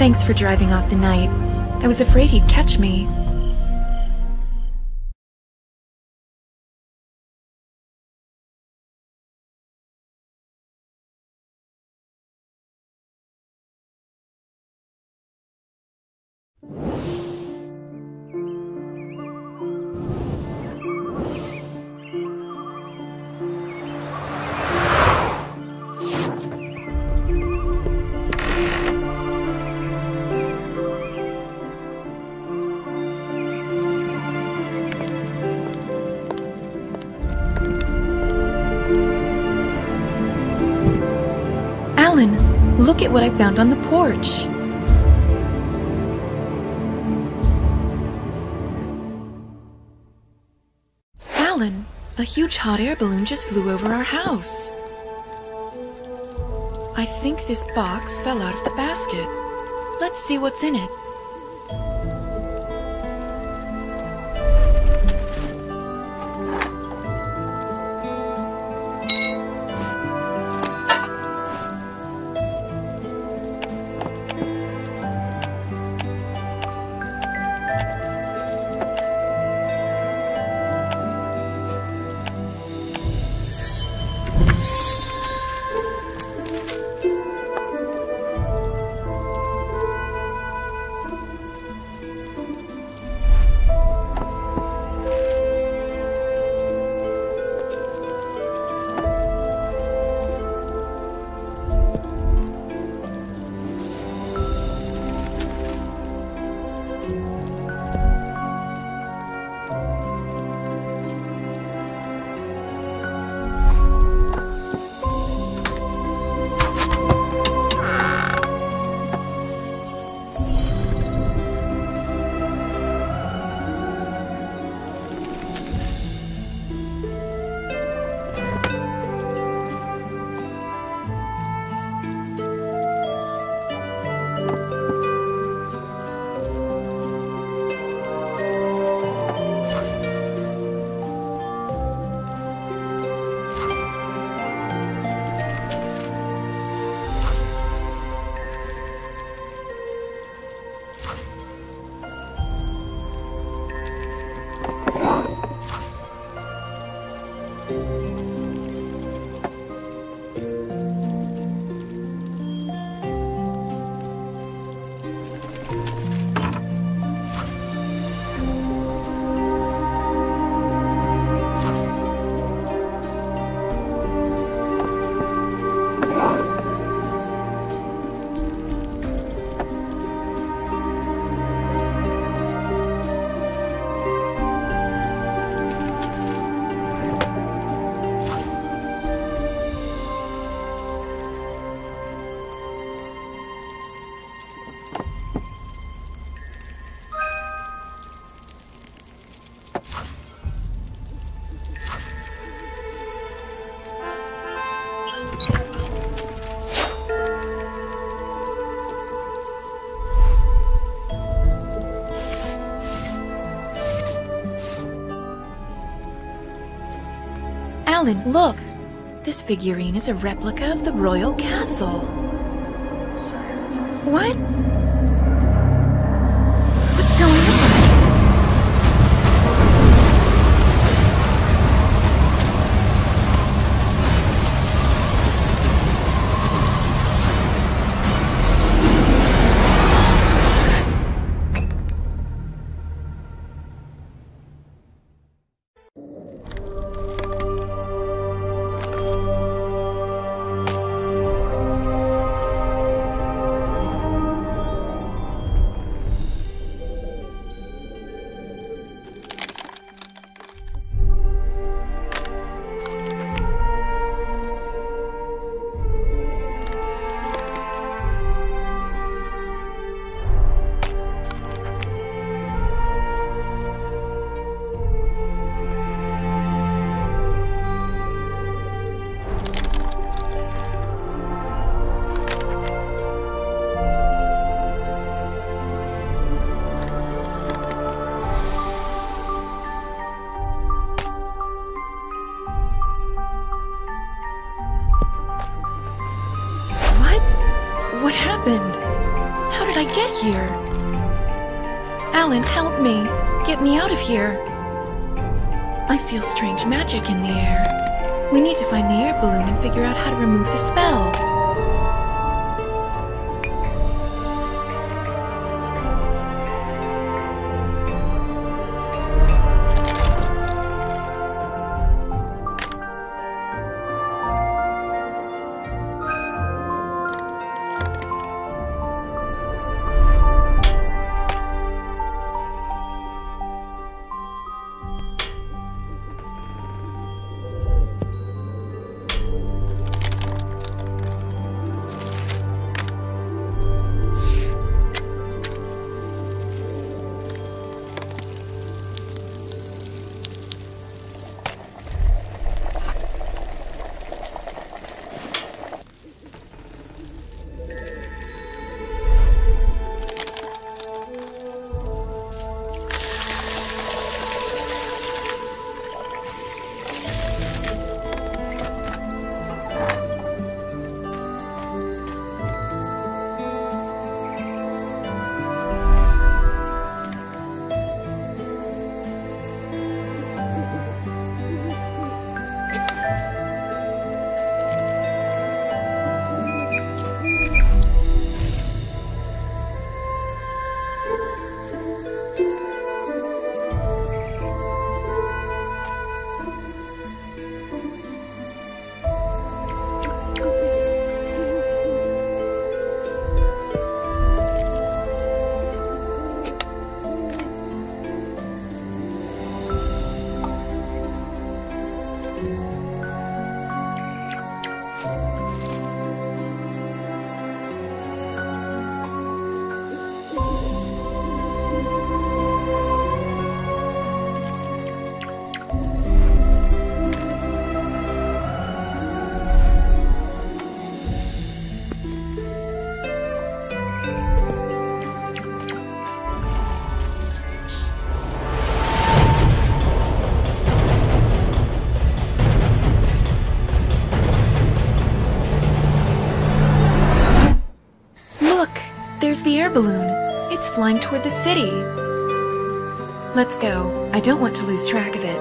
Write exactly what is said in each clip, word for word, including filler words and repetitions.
Thanks for driving off the night. I was afraid he'd catch me. Alan, look at what I found on the porch. Alan, a huge hot air balloon just flew over our house. I think this box fell out of the basket. Let's see what's in it. Alan, look! This figurine is a replica of the royal castle. What? What's going on? What happened? How did I get here? Alan, help me. Get me out of here. I feel strange magic in the air. We need to find the air balloon and figure out how to remove the spell. There's the air balloon. It's flying toward the city. Let's go. I don't want to lose track of it.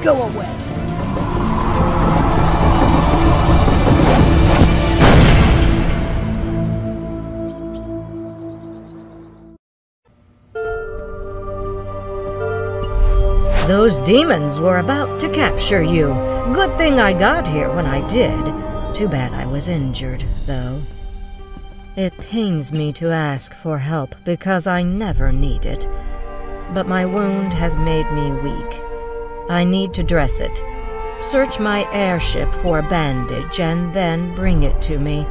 Go away. Those demons were about to capture you. Good thing I got here when I did. Too bad I was injured, though. It pains me to ask for help because I never need it. But my wound has made me weak. I need to dress it. Search my airship for a bandage and then bring it to me.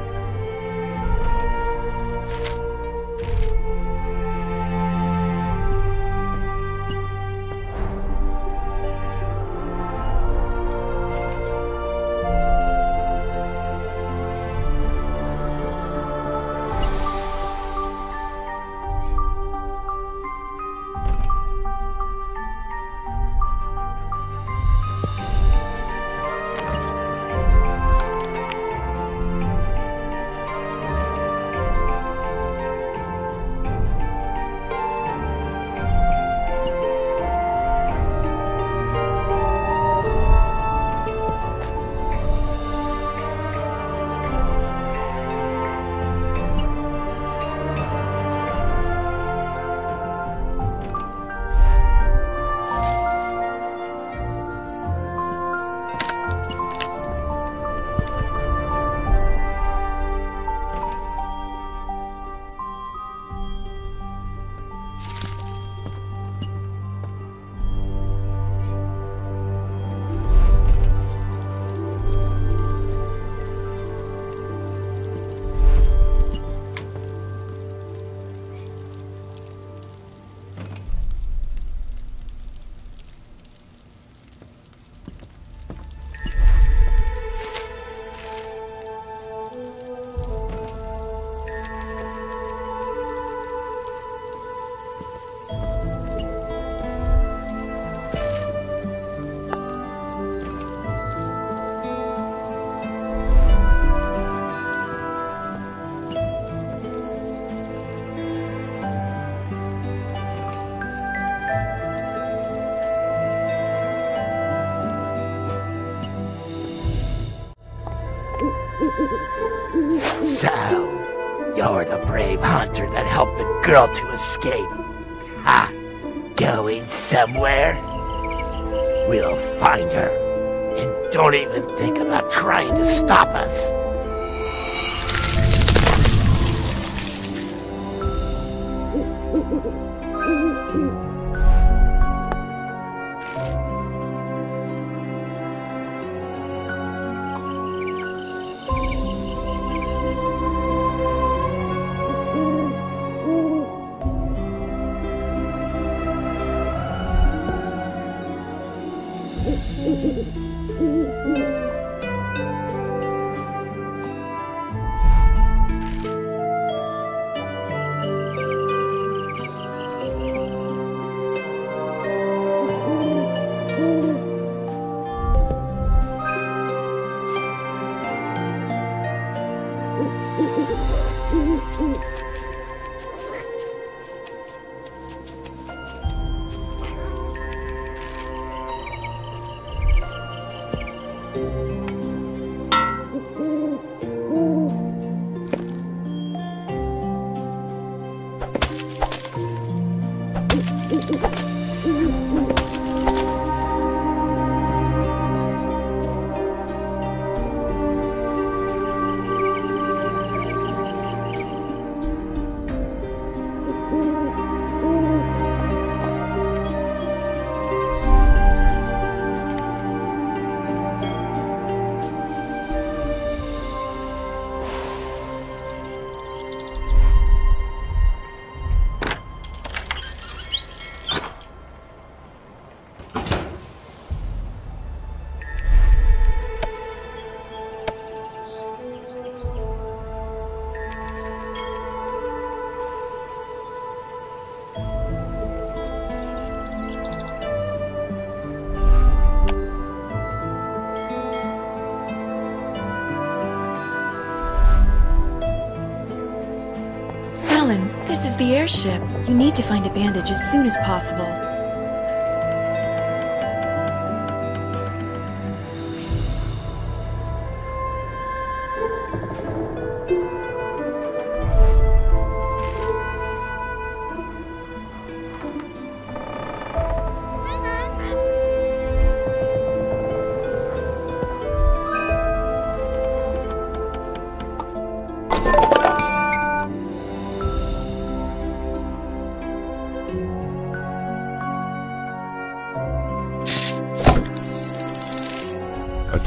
So, you're the brave hunter that helped the girl to escape. Ha! Going somewhere? We'll find her. And don't even think about trying to stop us. This is the airship. You need to find a bandage as soon as possible.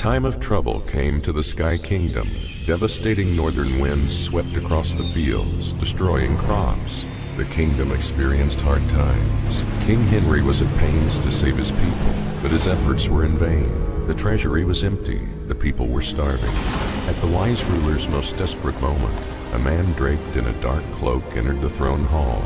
time of trouble came to the Sky Kingdom. Devastating northern winds swept across the fields, destroying crops. The kingdom experienced hard times. King Henry was at pains to save his people, but his efforts were in vain. The treasury was empty. The people were starving. At the wise ruler's most desperate moment, a man draped in a dark cloak entered the throne hall.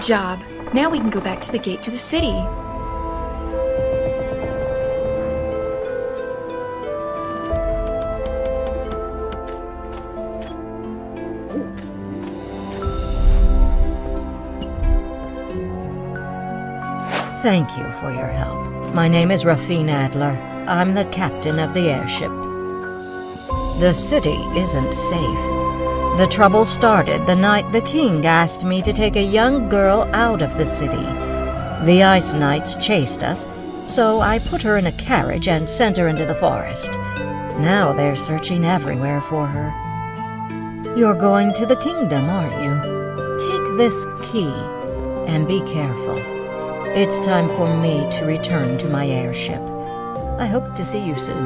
job. Now we can go back to the gate to the city. Thank you for your help. My name is Rafine Adler. I'm the captain of the airship. The city isn't safe. The trouble started the night the king asked me to take a young girl out of the city. The Ice Knights chased us, so I put her in a carriage and sent her into the forest. Now they're searching everywhere for her. You're going to the kingdom, aren't you? Take this key and be careful. It's time for me to return to my airship. I hope to see you soon.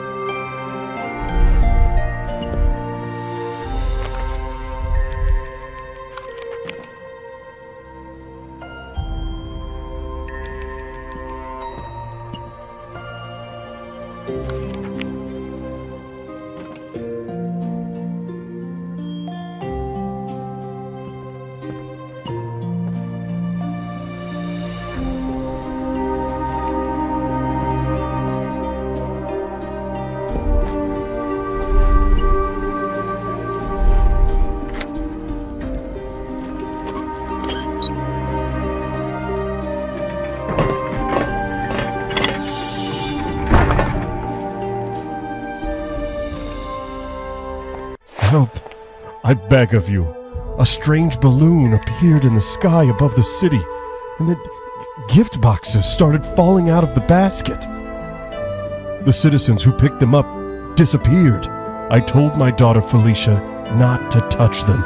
Help! I beg of you. A strange balloon appeared in the sky above the city, and the gift boxes started falling out of the basket. The citizens who picked them up disappeared. I told my daughter Felicia not to touch them.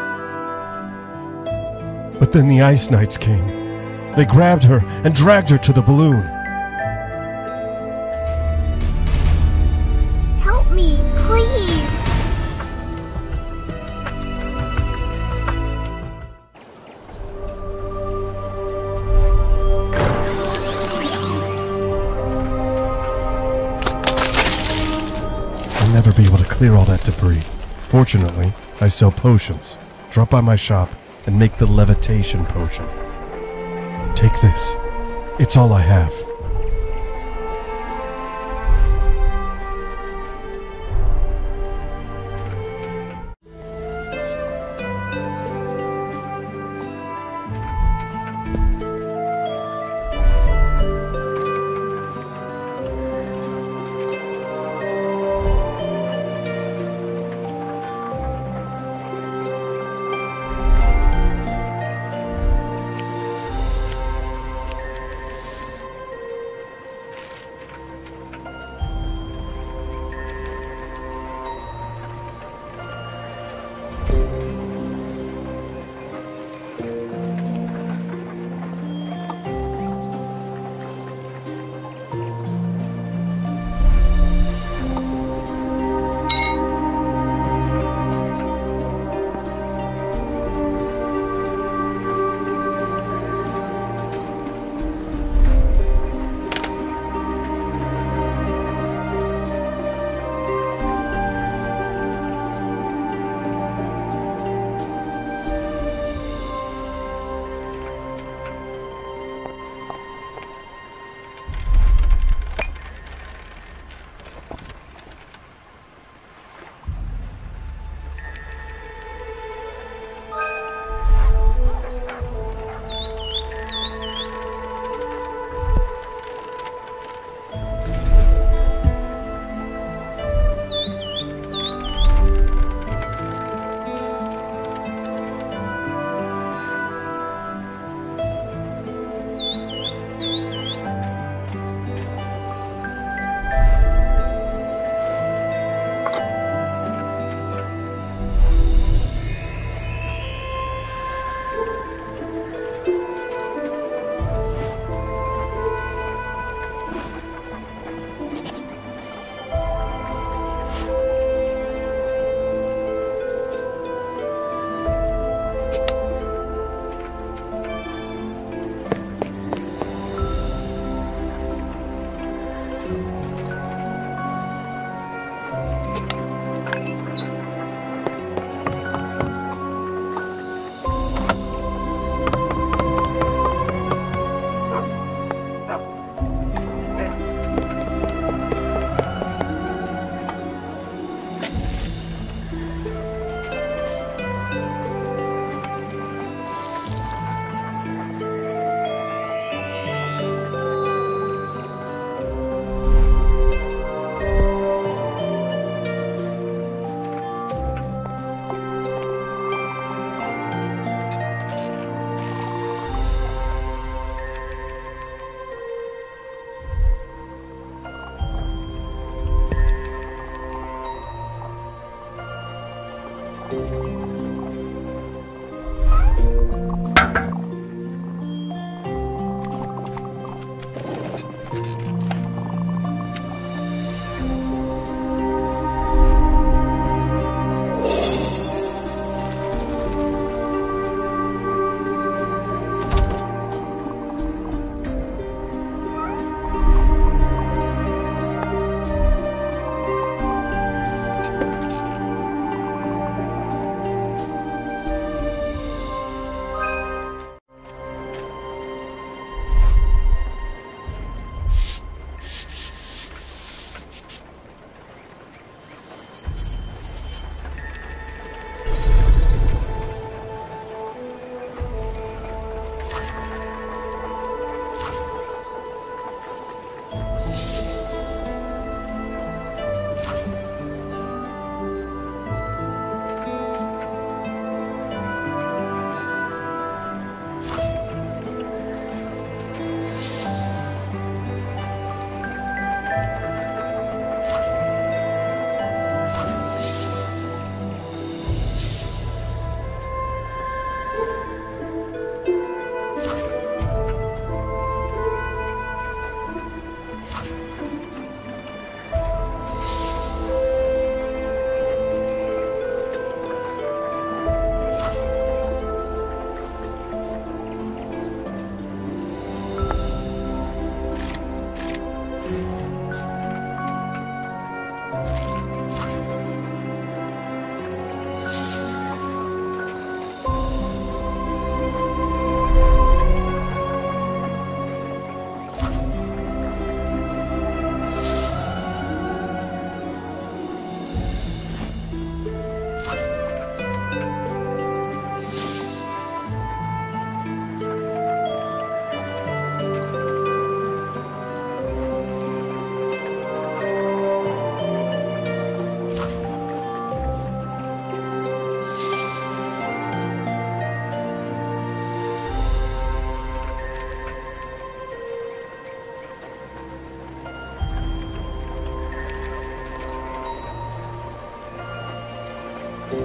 But then the Ice Knights came. They grabbed her and dragged her to the balloon. Help me, please! I'll never be able to clear all that debris. Fortunately, I sell potions. Drop by my shop and make the levitation potion. Take this. It's all I have.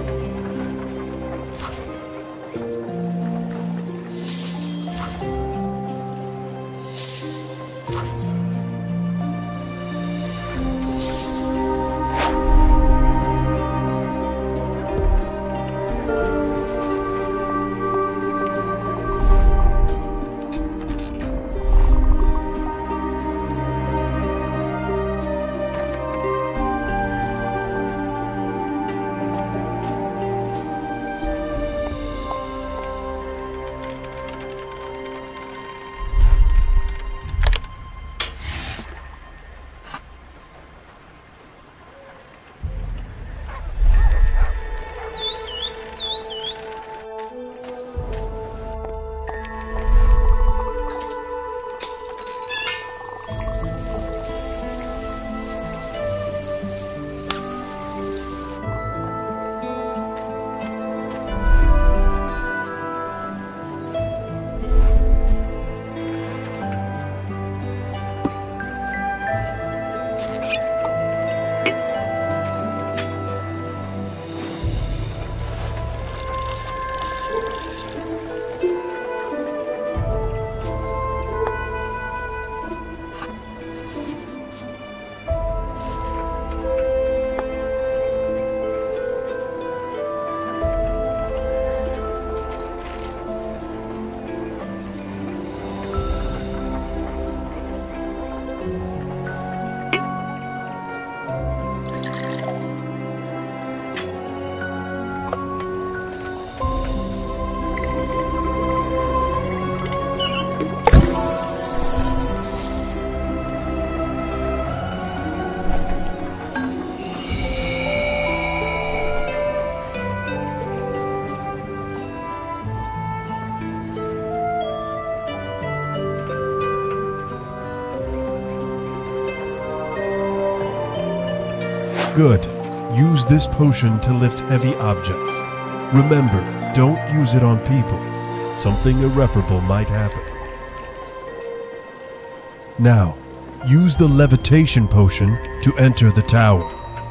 Good. Use this potion to lift heavy objects. Remember, don't use it on people. Something irreparable might happen. Now, use the levitation potion to enter the tower.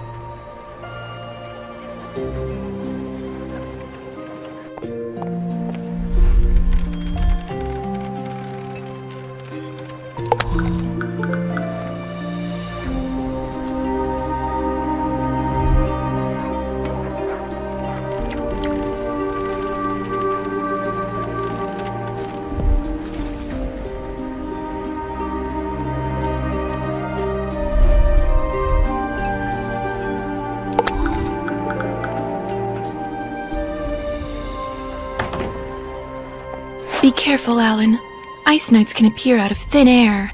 Be careful, Alan. Ice Knights can appear out of thin air.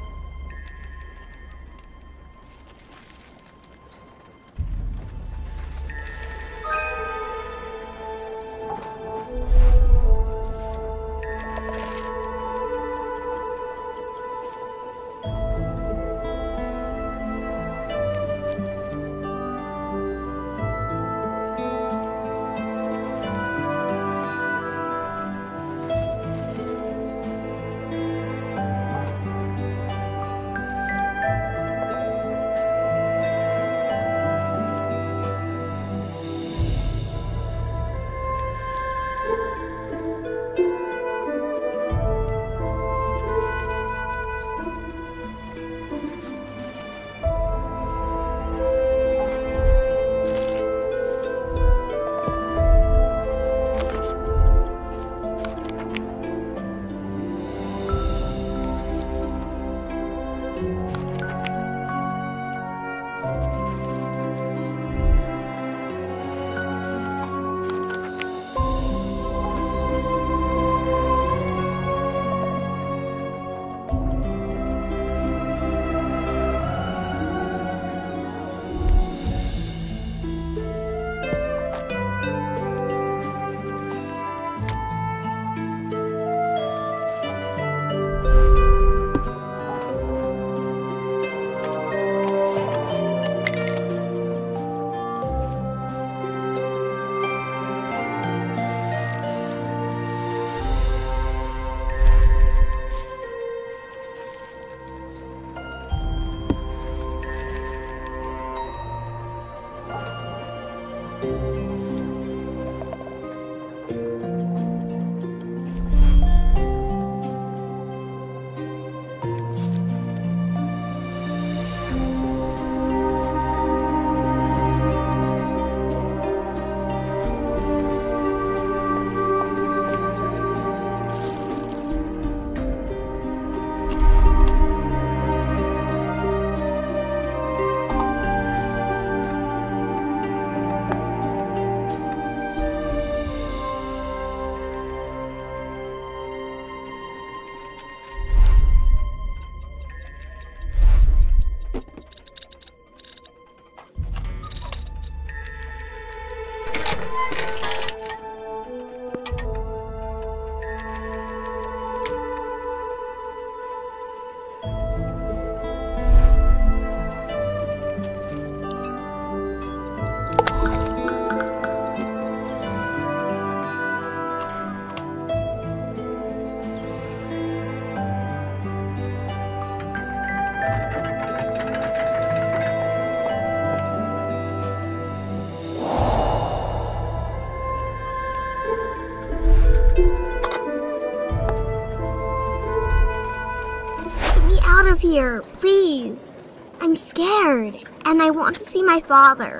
here, please. I'm scared, and I want to see my father.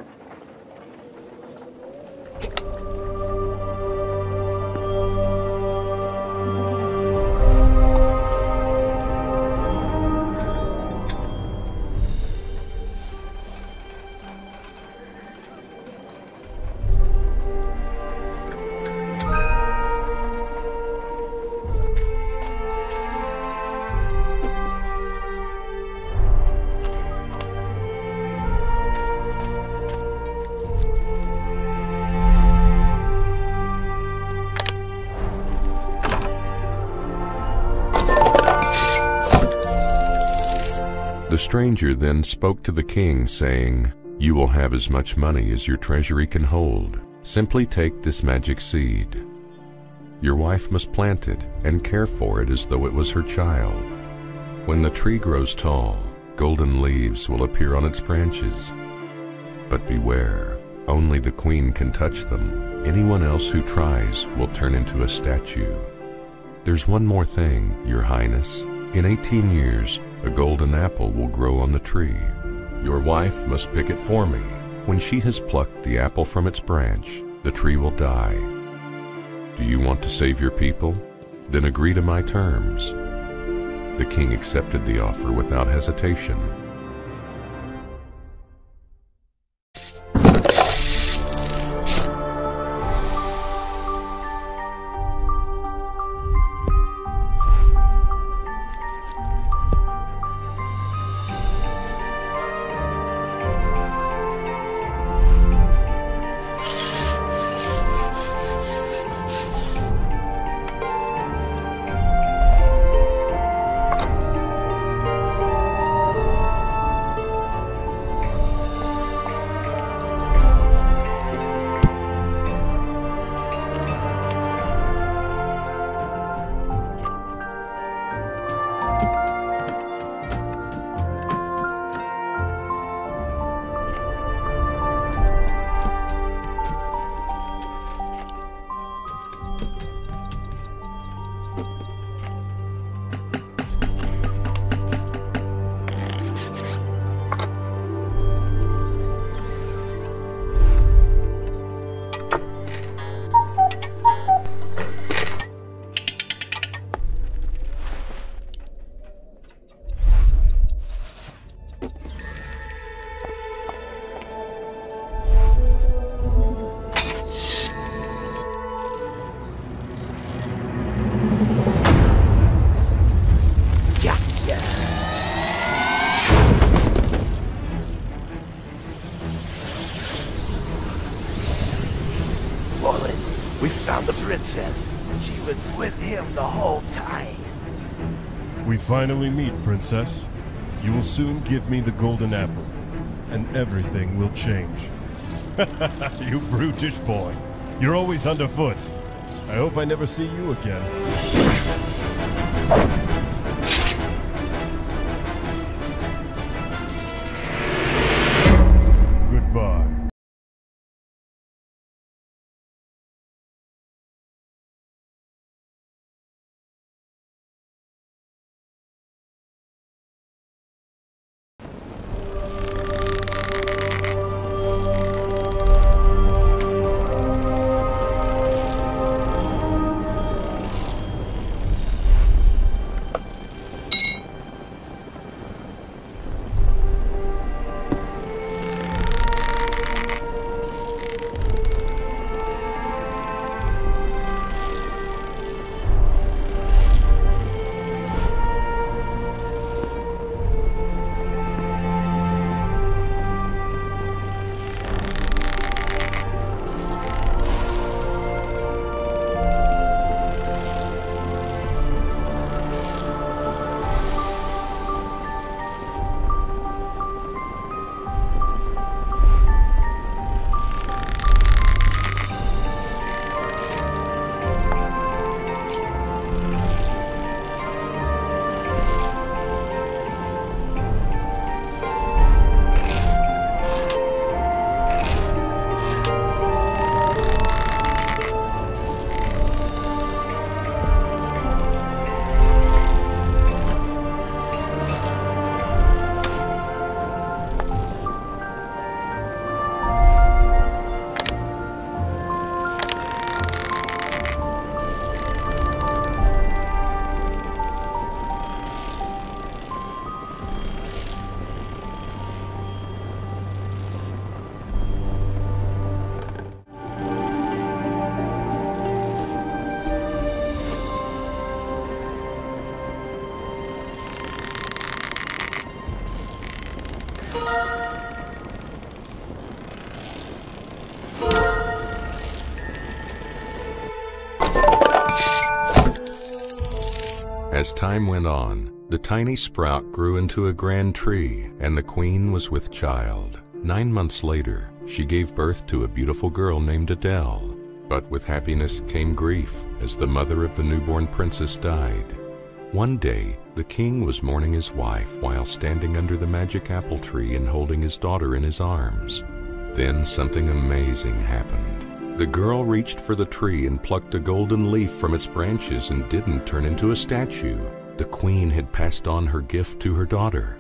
The stranger then spoke to the king, saying, "You will have as much money as your treasury can hold. Simply take this magic seed. Your wife must plant it and care for it as though it was her child. When the tree grows tall, golden leaves will appear on its branches. But beware, only the queen can touch them. Anyone else who tries will turn into a statue. There's one more thing, Your Highness. In eighteen years, a golden apple will grow on the tree. Your wife must pick it for me. When she has plucked the apple from its branch, the tree will die. Do you want to save your people? Then agree to my terms." The king accepted the offer without hesitation. We found the princess. She was with him the whole time. We finally meet, Princess. You will soon give me the golden apple, and everything will change. You brutish boy. You're always underfoot. I hope I never see you again. Goodbye. As time went on, the tiny sprout grew into a grand tree, and the queen was with child. Nine months later, she gave birth to a beautiful girl named Adele. But with happiness came grief, as the mother of the newborn princess died. One day, the king was mourning his wife while standing under the magic apple tree and holding his daughter in his arms. Then something amazing happened. The girl reached for the tree and plucked a golden leaf from its branches and didn't turn into a statue. The queen had passed on her gift to her daughter.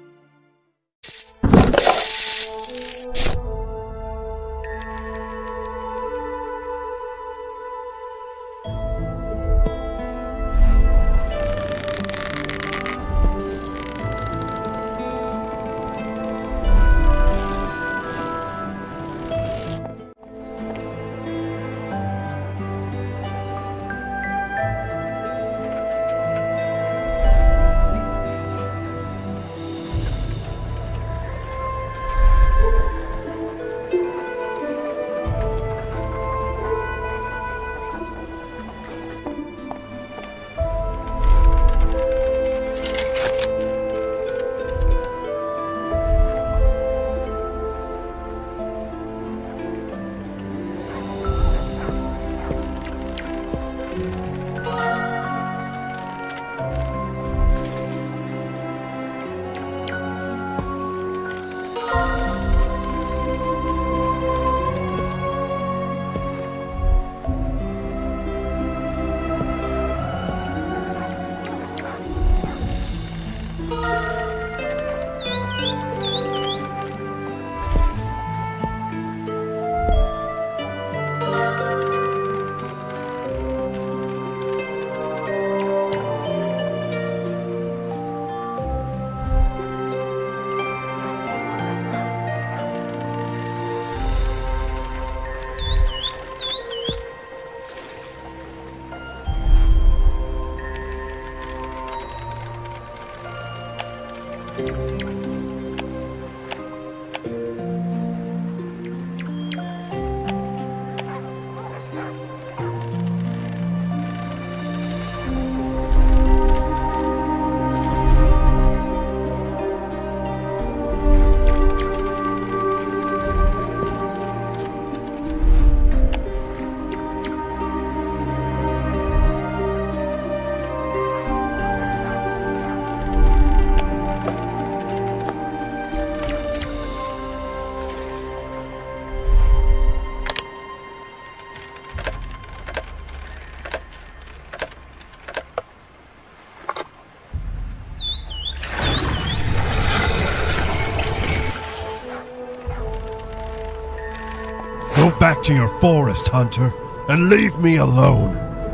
Go back to your forest, hunter, and leave me alone.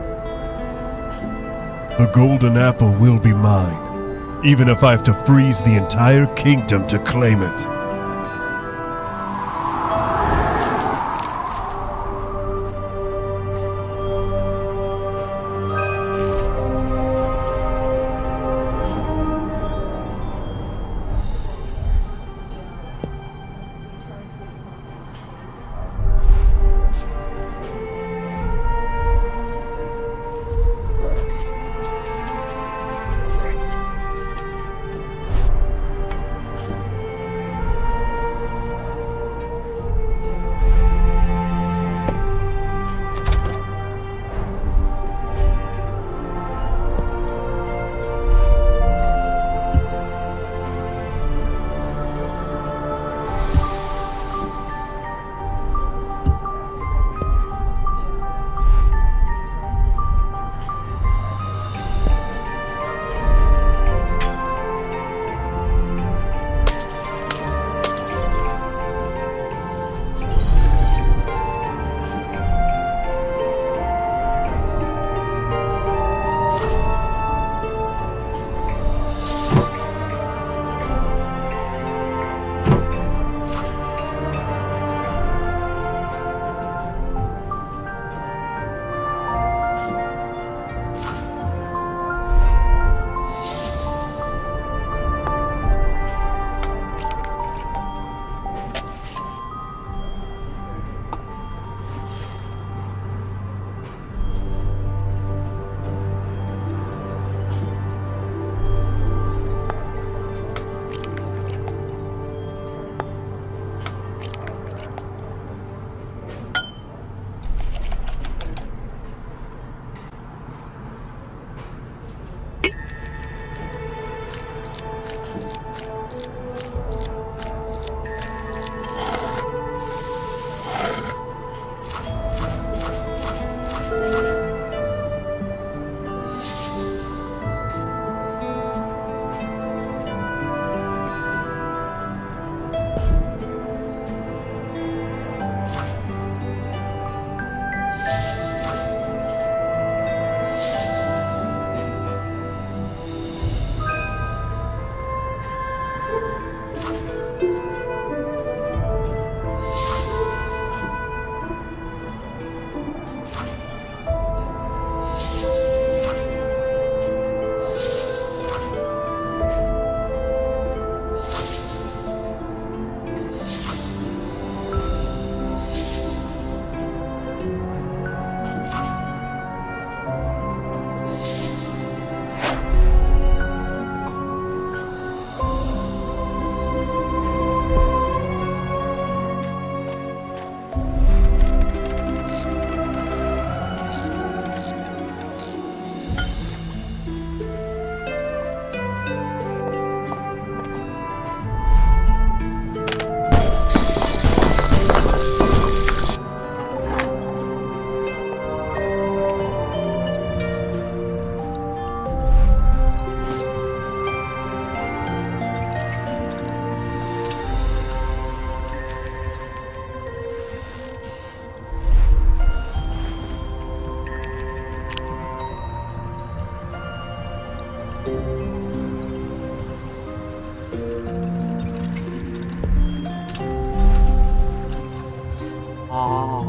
The golden apple will be mine, even if I have to freeze the entire kingdom to claim it.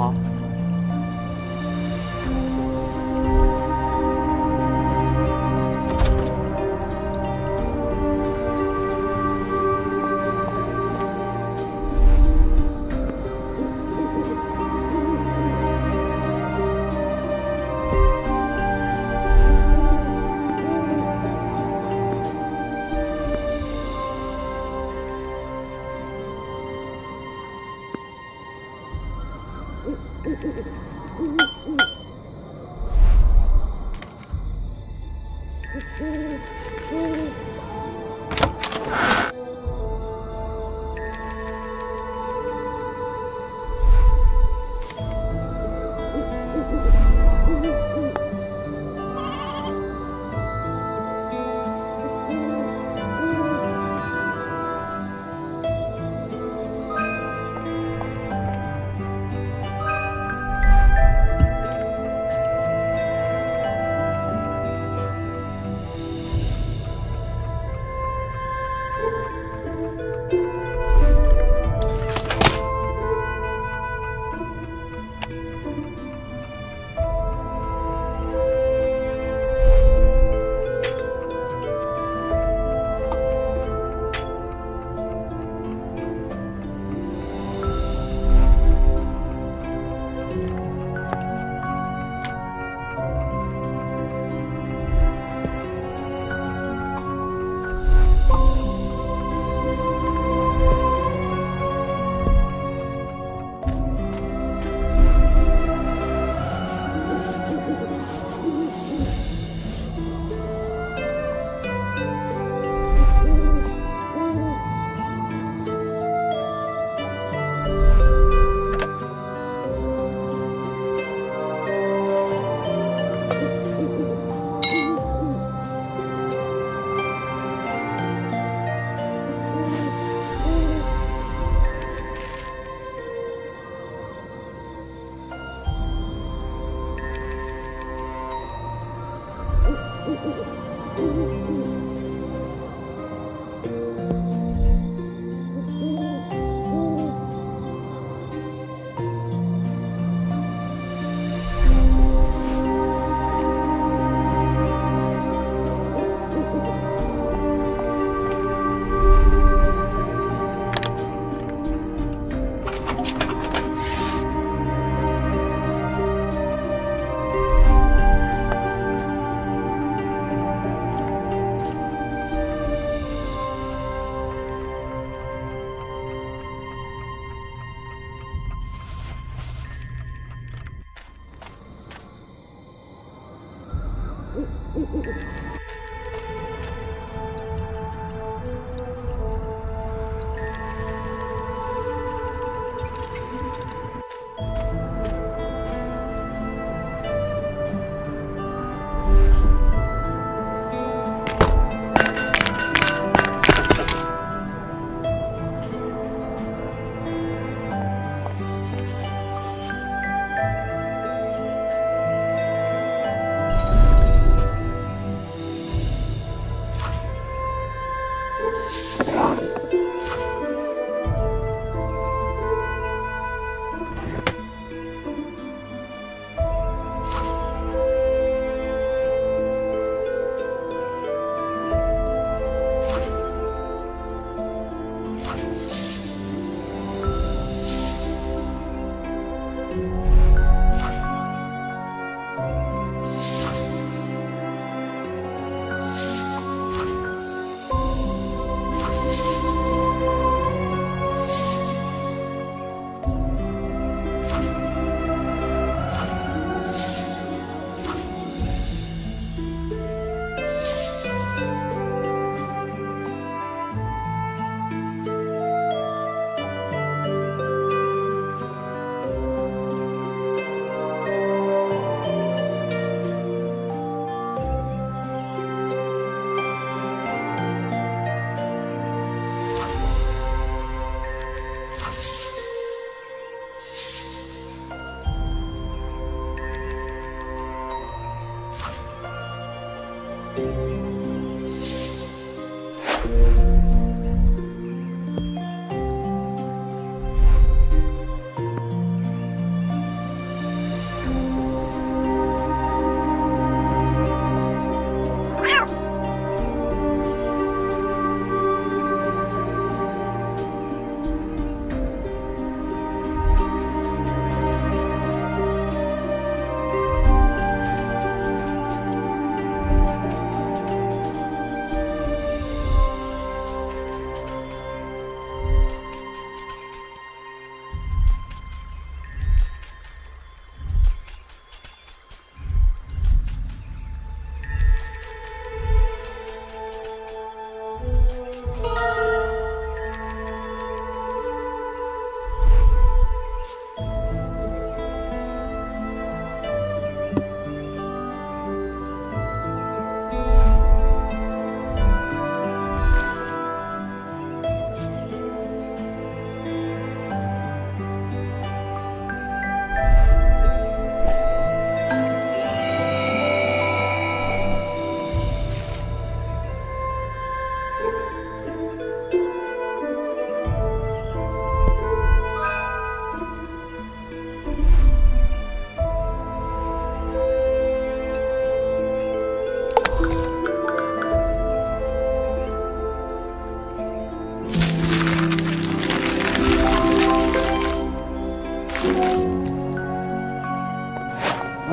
huh?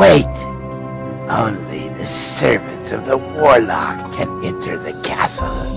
Wait! Only the servants of the warlock can enter the castle.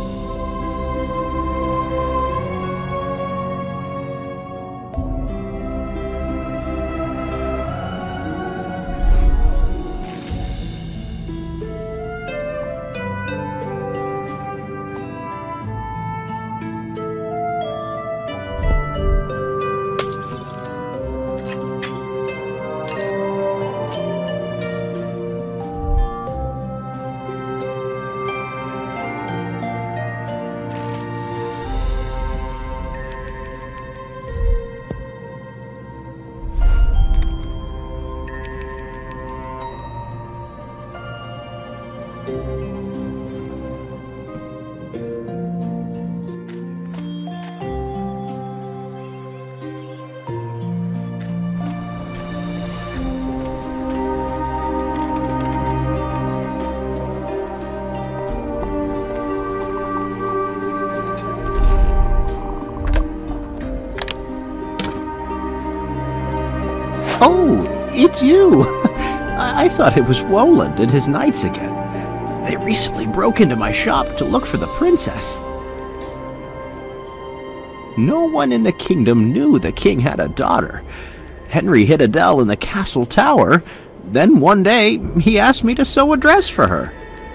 Oh, it's you! I, I thought it was Roland and his knights again. They recently broke into my shop to look for the princess. No one in the kingdom knew the king had a daughter. Henry hid Adele in the castle tower. Then one day, he asked me to sew a dress for her.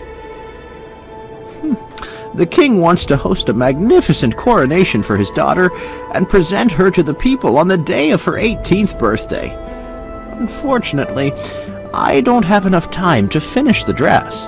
Hmm. The king wants to host a magnificent coronation for his daughter and present her to the people on the day of her eighteenth birthday. Unfortunately, I don't have enough time to finish the dress.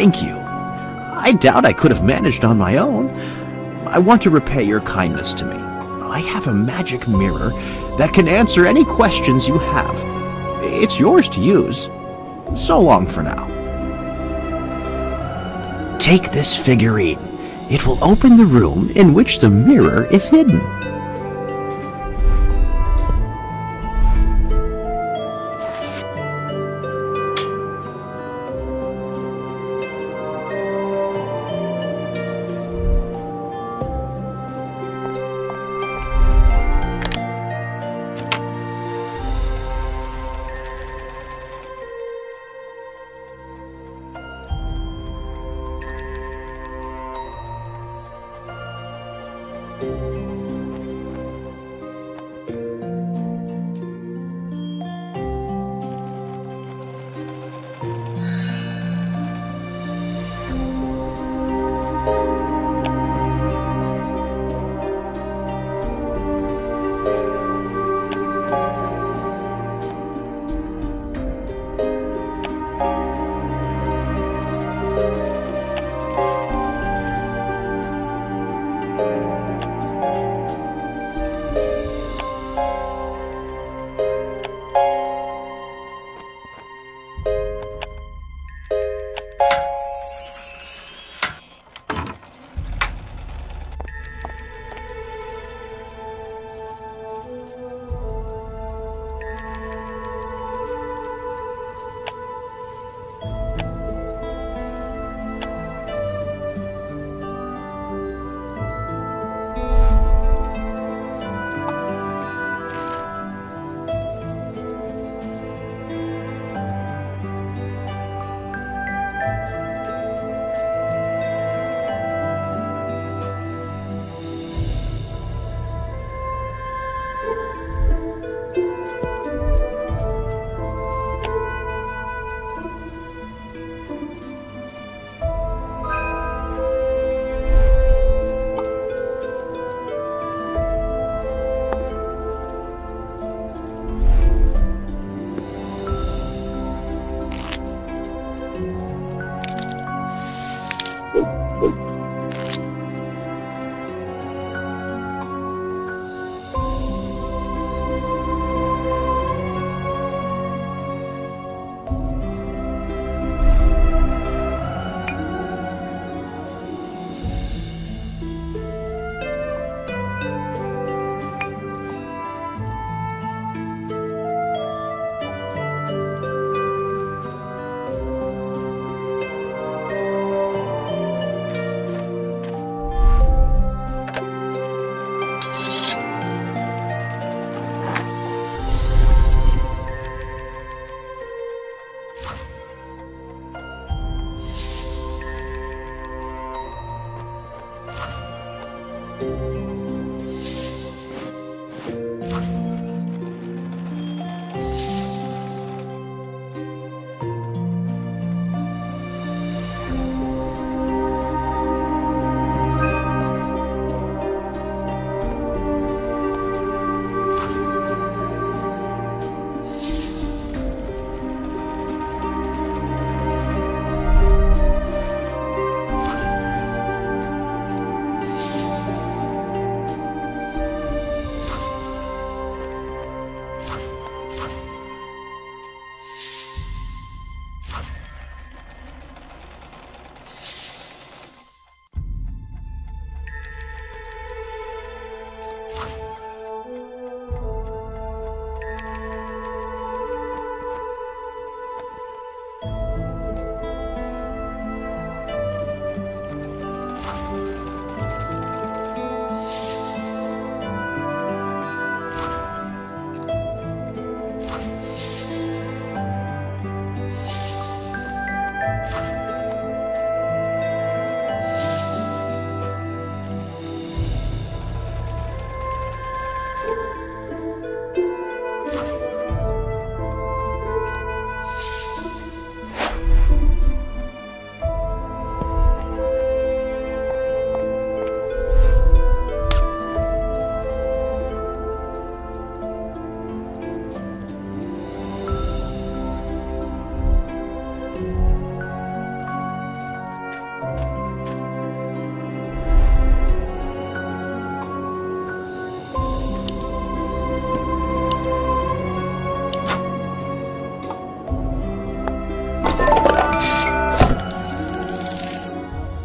thank you. I doubt I could have managed on my own. I want to repay your kindness to me. I have a magic mirror that can answer any questions you have. It's yours to use. So long for now. Take this figurine. It will open the room in which the mirror is hidden.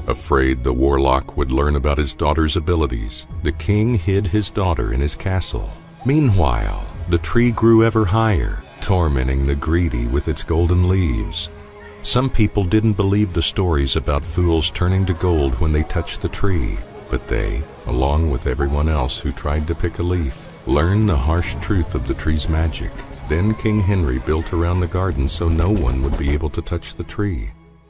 Afraid the warlock would learn about his daughter's abilities, the king hid his daughter in his castle. Meanwhile, the tree grew ever higher, tormenting the greedy with its golden leaves. Some people didn't believe the stories about fools turning to gold when they touched the tree, but they, along with everyone else who tried to pick a leaf, learned the harsh truth of the tree's magic. Then King Henry built around the garden so no one would be able to touch the tree.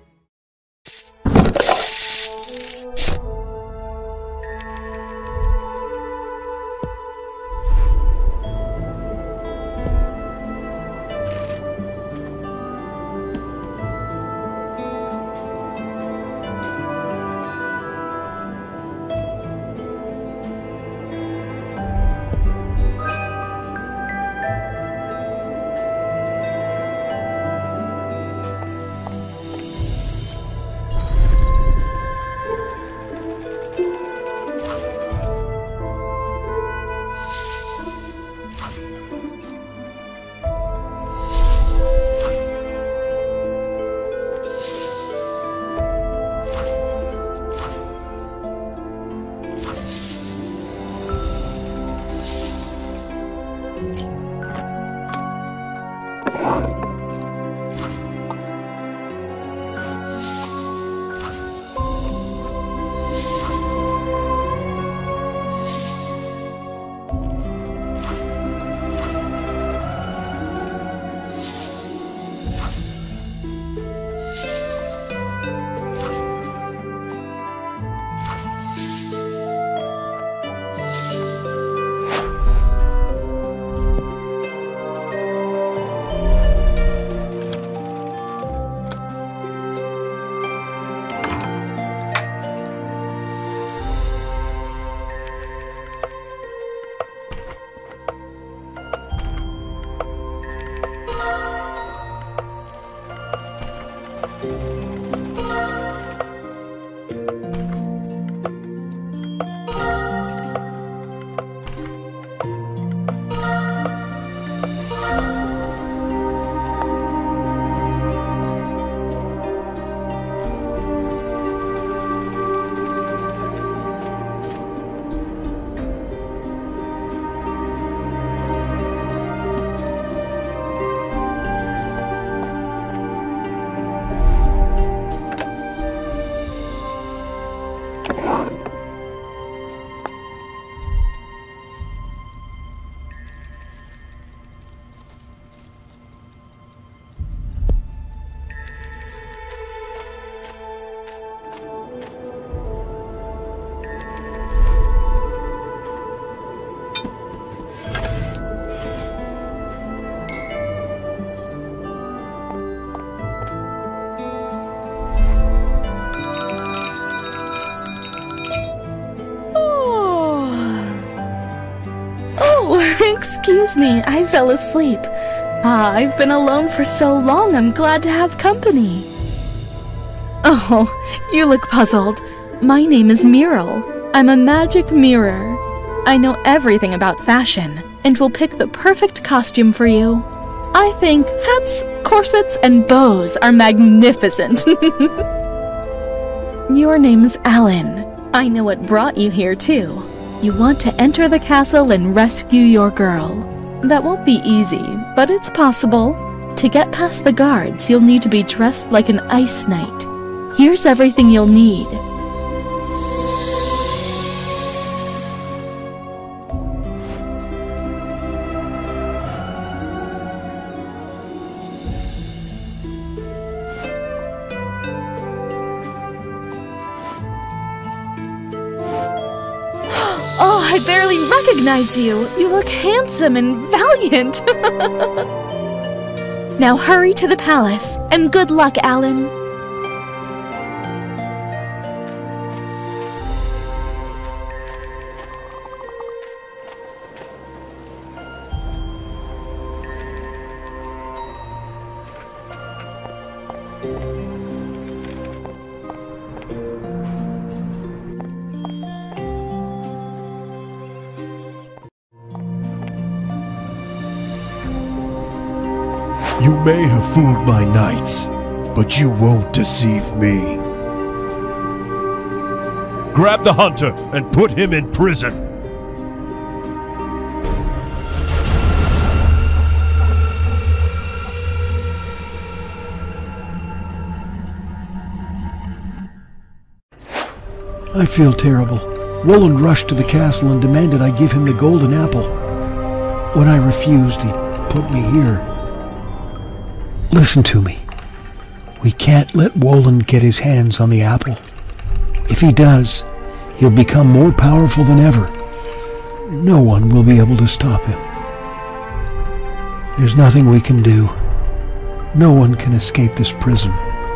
Excuse me, I fell asleep. Ah, I've been alone for so long, I'm glad to have company. Oh, you look puzzled. My name is Muriel. I'm a magic mirror. I know everything about fashion, and will pick the perfect costume for you. I think hats, corsets, and bows are magnificent. Your name's Alan. I know what brought you here, too. You want to enter the castle and rescue your girl. That won't be easy, but it's possible. To get past the guards, you'll need to be dressed like an ice knight. Here's everything you'll need. Oh, I barely recognize you. You look handsome and valiant. Now hurry to the palace, and good luck, Alan. You may have fooled my knights, but you won't deceive me. Grab the hunter and put him in prison. I feel terrible. Roland rushed to the castle and demanded I give him the golden apple. When I refused, he put me here. Listen to me. We can't let Roland get his hands on the apple. If he does, he'll become more powerful than ever. No one will be able to stop him. There's nothing we can do. No one can escape this prison.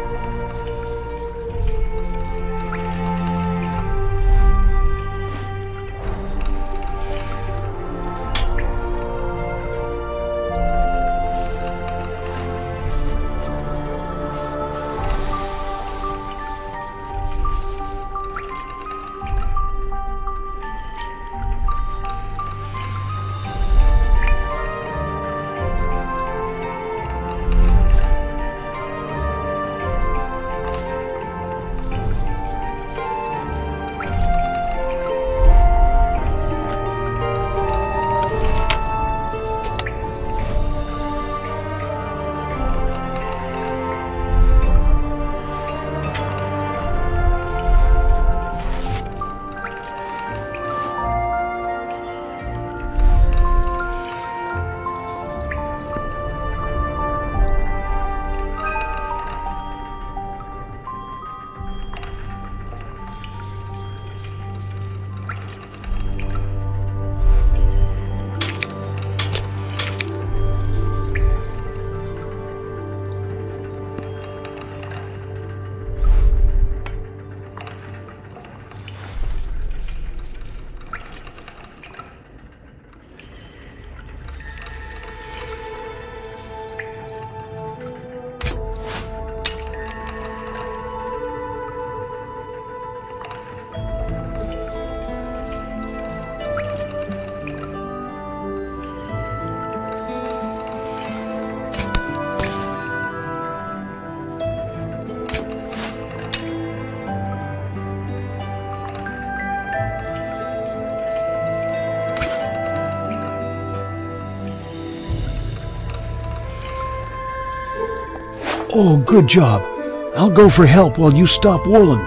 Oh, good job. I'll go for help while you stop Roland.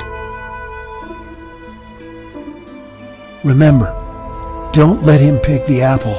Remember, don't let him pick the apple.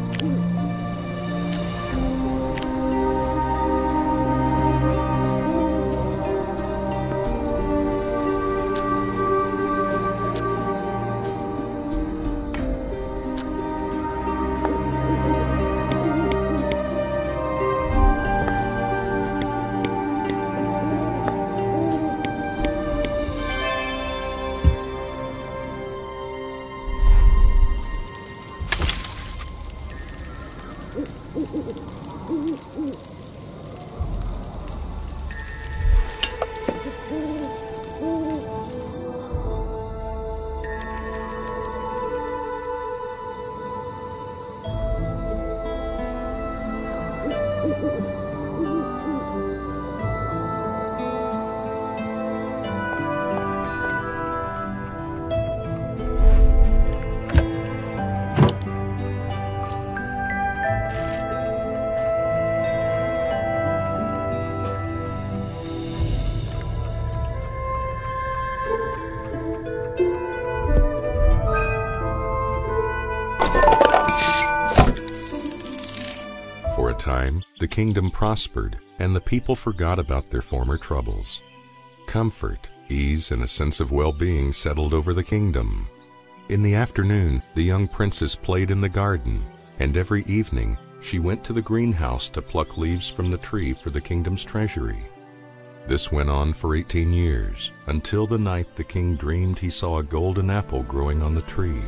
For a time, the kingdom prospered, and the people forgot about their former troubles. Comfort, ease, and a sense of well-being settled over the kingdom. In the afternoon, the young princess played in the garden, and every evening she went to the greenhouse to pluck leaves from the tree for the kingdom's treasury. This went on for eighteen years, until the night the king dreamed he saw a golden apple growing on the tree.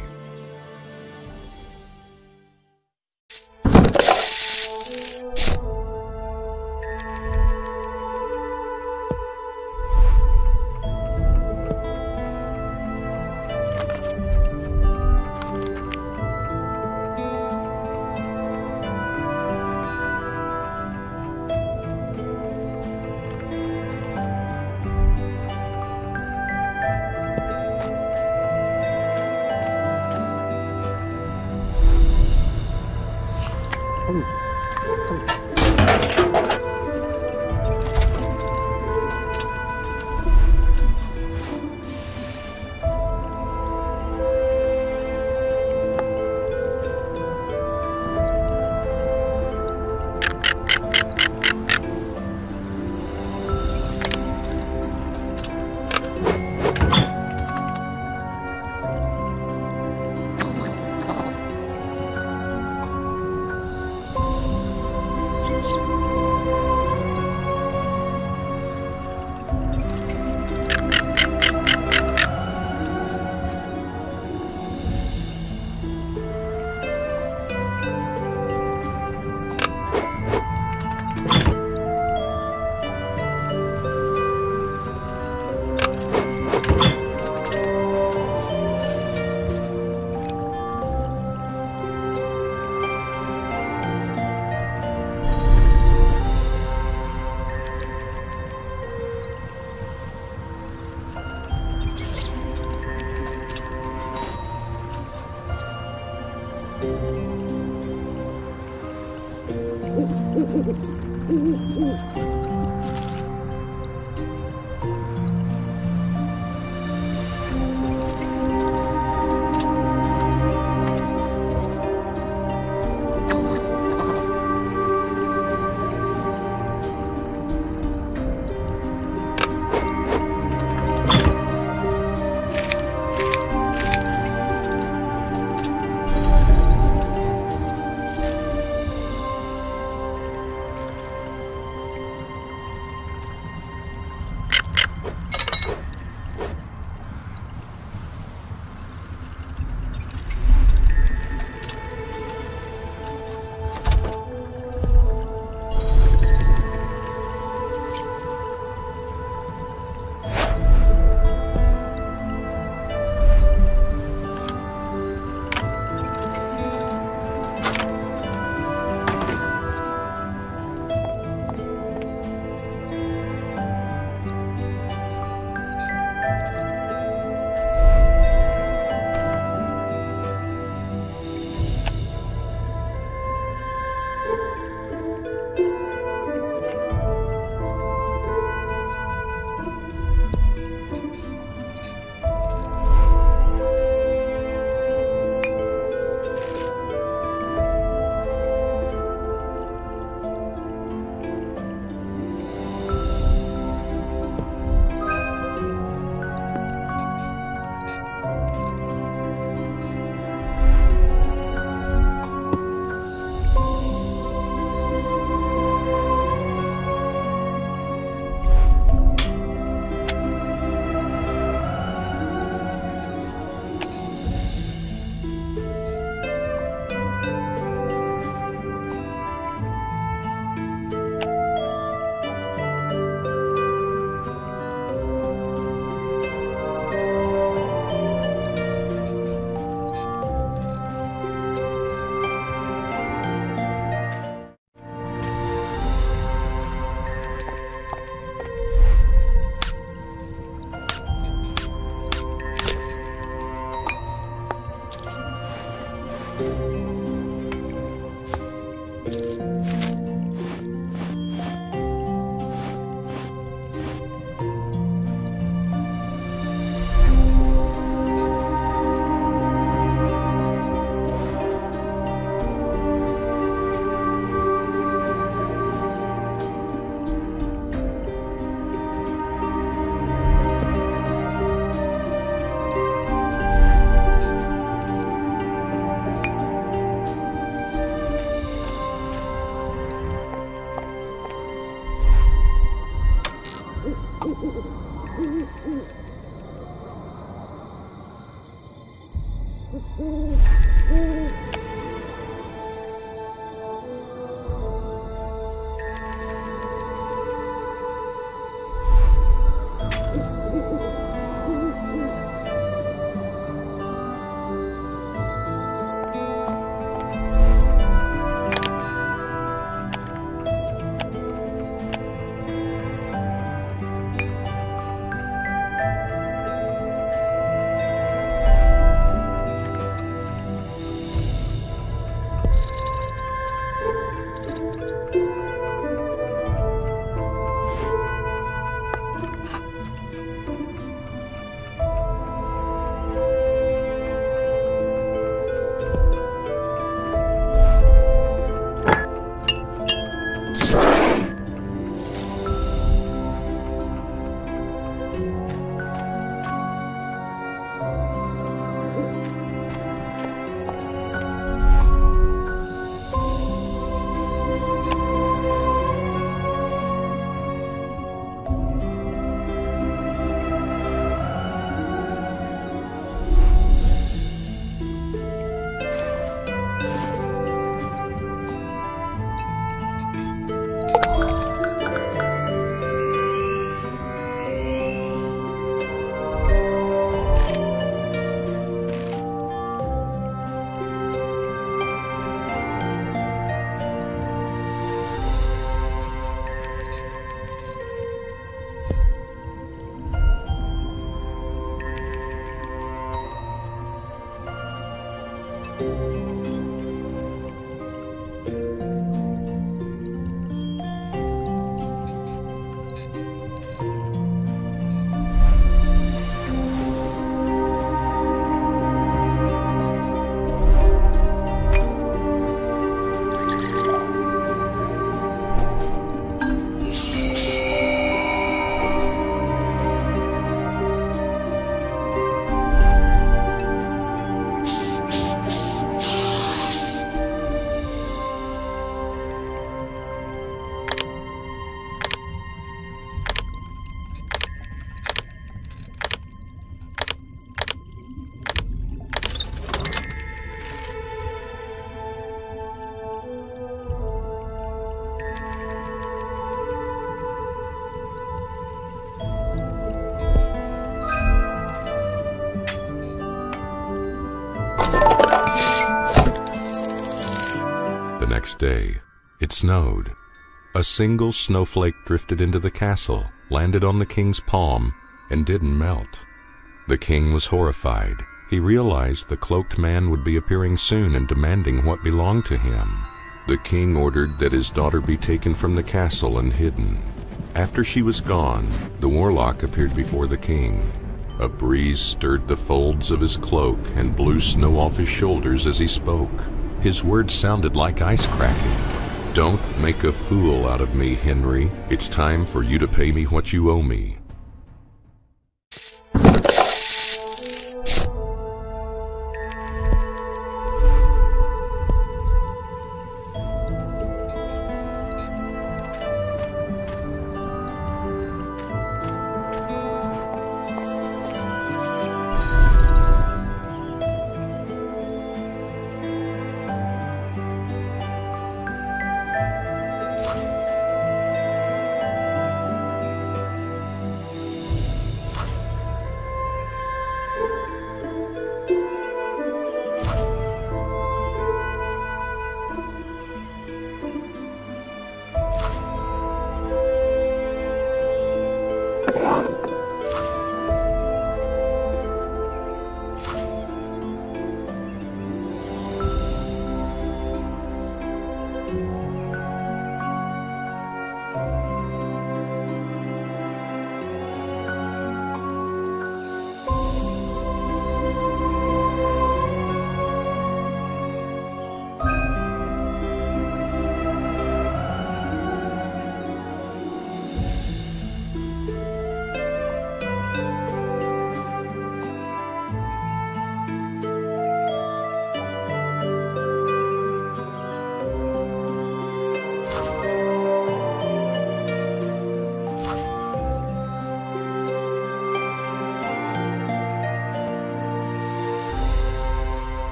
next day, it snowed. A single snowflake drifted into the castle, landed on the king's palm, and didn't melt. The king was horrified. He realized the cloaked man would be appearing soon and demanding what belonged to him. The king ordered that his daughter be taken from the castle and hidden. After she was gone, the warlock appeared before the king. A breeze stirred the folds of his cloak and blew snow off his shoulders as he spoke. His words sounded like ice cracking. "Don't make a fool out of me, Henry. It's time for you to pay me what you owe me."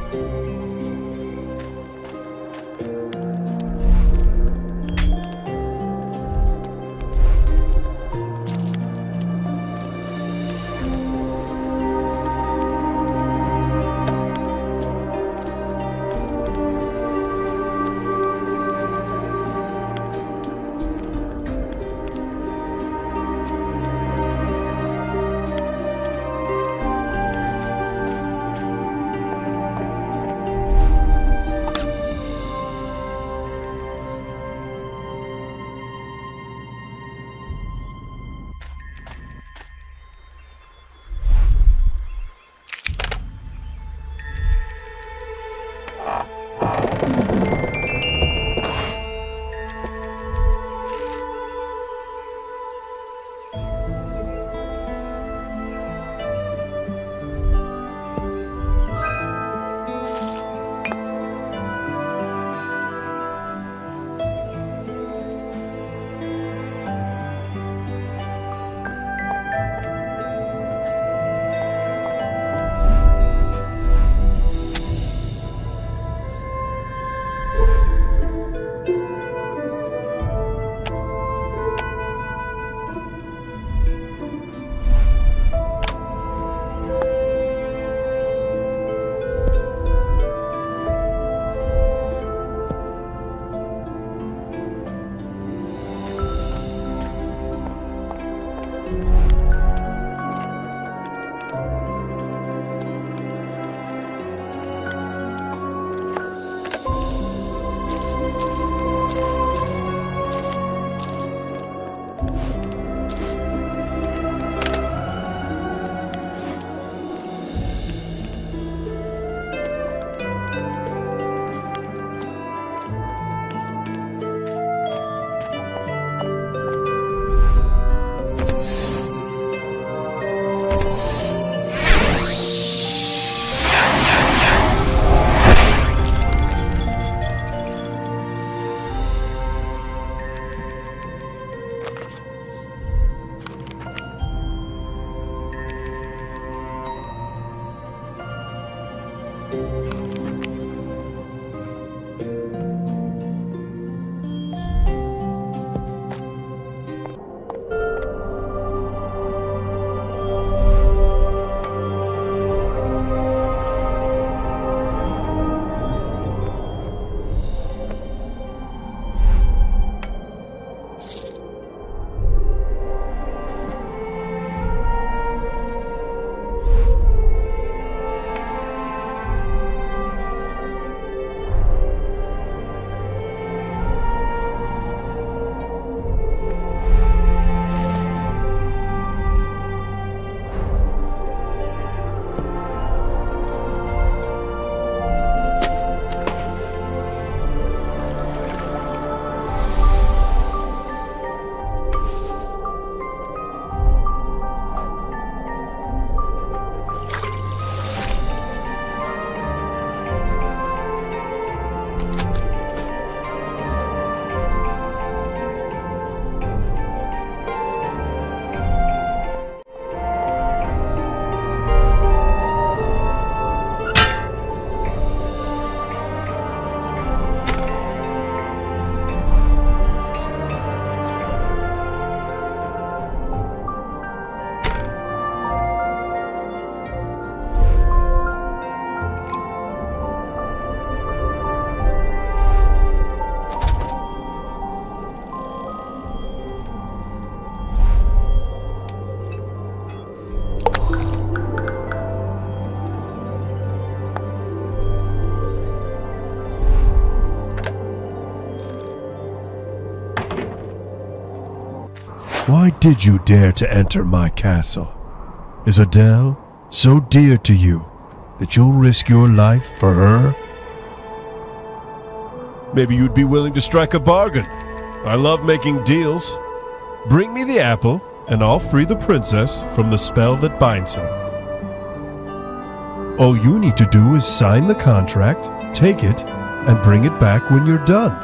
Why did you dare to enter my castle? Is Adele so dear to you that you'll risk your life for her? Maybe you'd be willing to strike a bargain. I love making deals. Bring me the apple, and I'll free the princess from the spell that binds her. All you need to do is sign the contract, take it, and bring it back when you're done.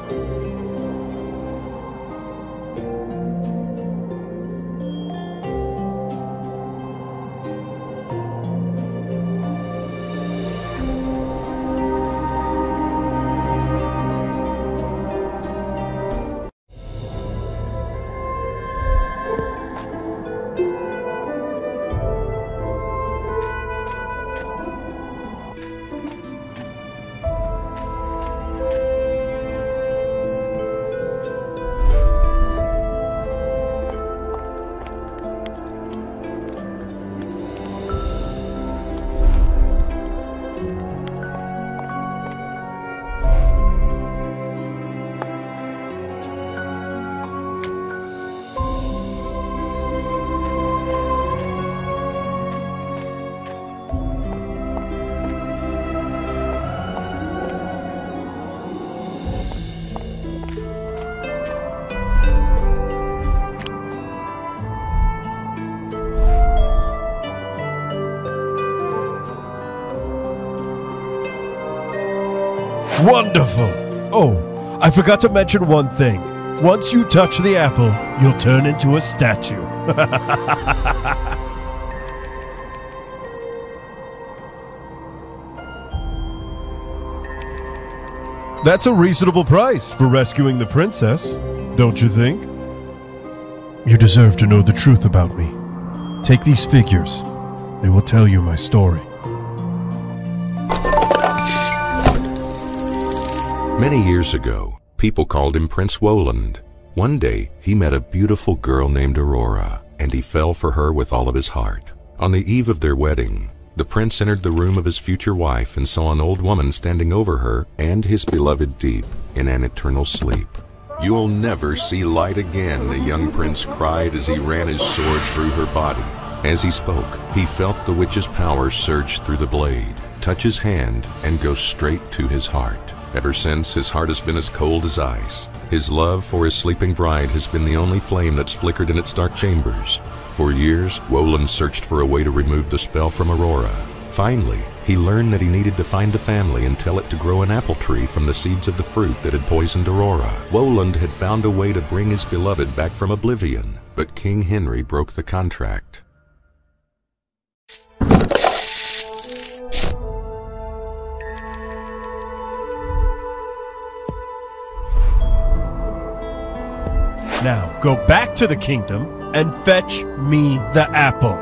Wonderful! Oh, I forgot to mention one thing. Once you touch the apple, you'll turn into a statue. That's a reasonable price for rescuing the princess, don't you think? You deserve to know the truth about me. Take these figures. They will tell you my story. Many years ago, people called him Prince Woland. One day, he met a beautiful girl named Aurora, and he fell for her with all of his heart. On the eve of their wedding, the prince entered the room of his future wife and saw an old woman standing over her and his beloved deep in an eternal sleep. "You'll never see light again," the young prince cried as he ran his sword through her body. As he spoke, he felt the witch's power surge through the blade, touch his hand, and go straight to his heart. Ever since, his heart has been as cold as ice. His love for his sleeping bride has been the only flame that's flickered in its dark chambers. For years, Woland searched for a way to remove the spell from Aurora. Finally, he learned that he needed to find the family and tell it to grow an apple tree from the seeds of the fruit that had poisoned Aurora. Woland had found a way to bring his beloved back from oblivion, but King Henry broke the contract. Now, go back to the kingdom and fetch me the apple.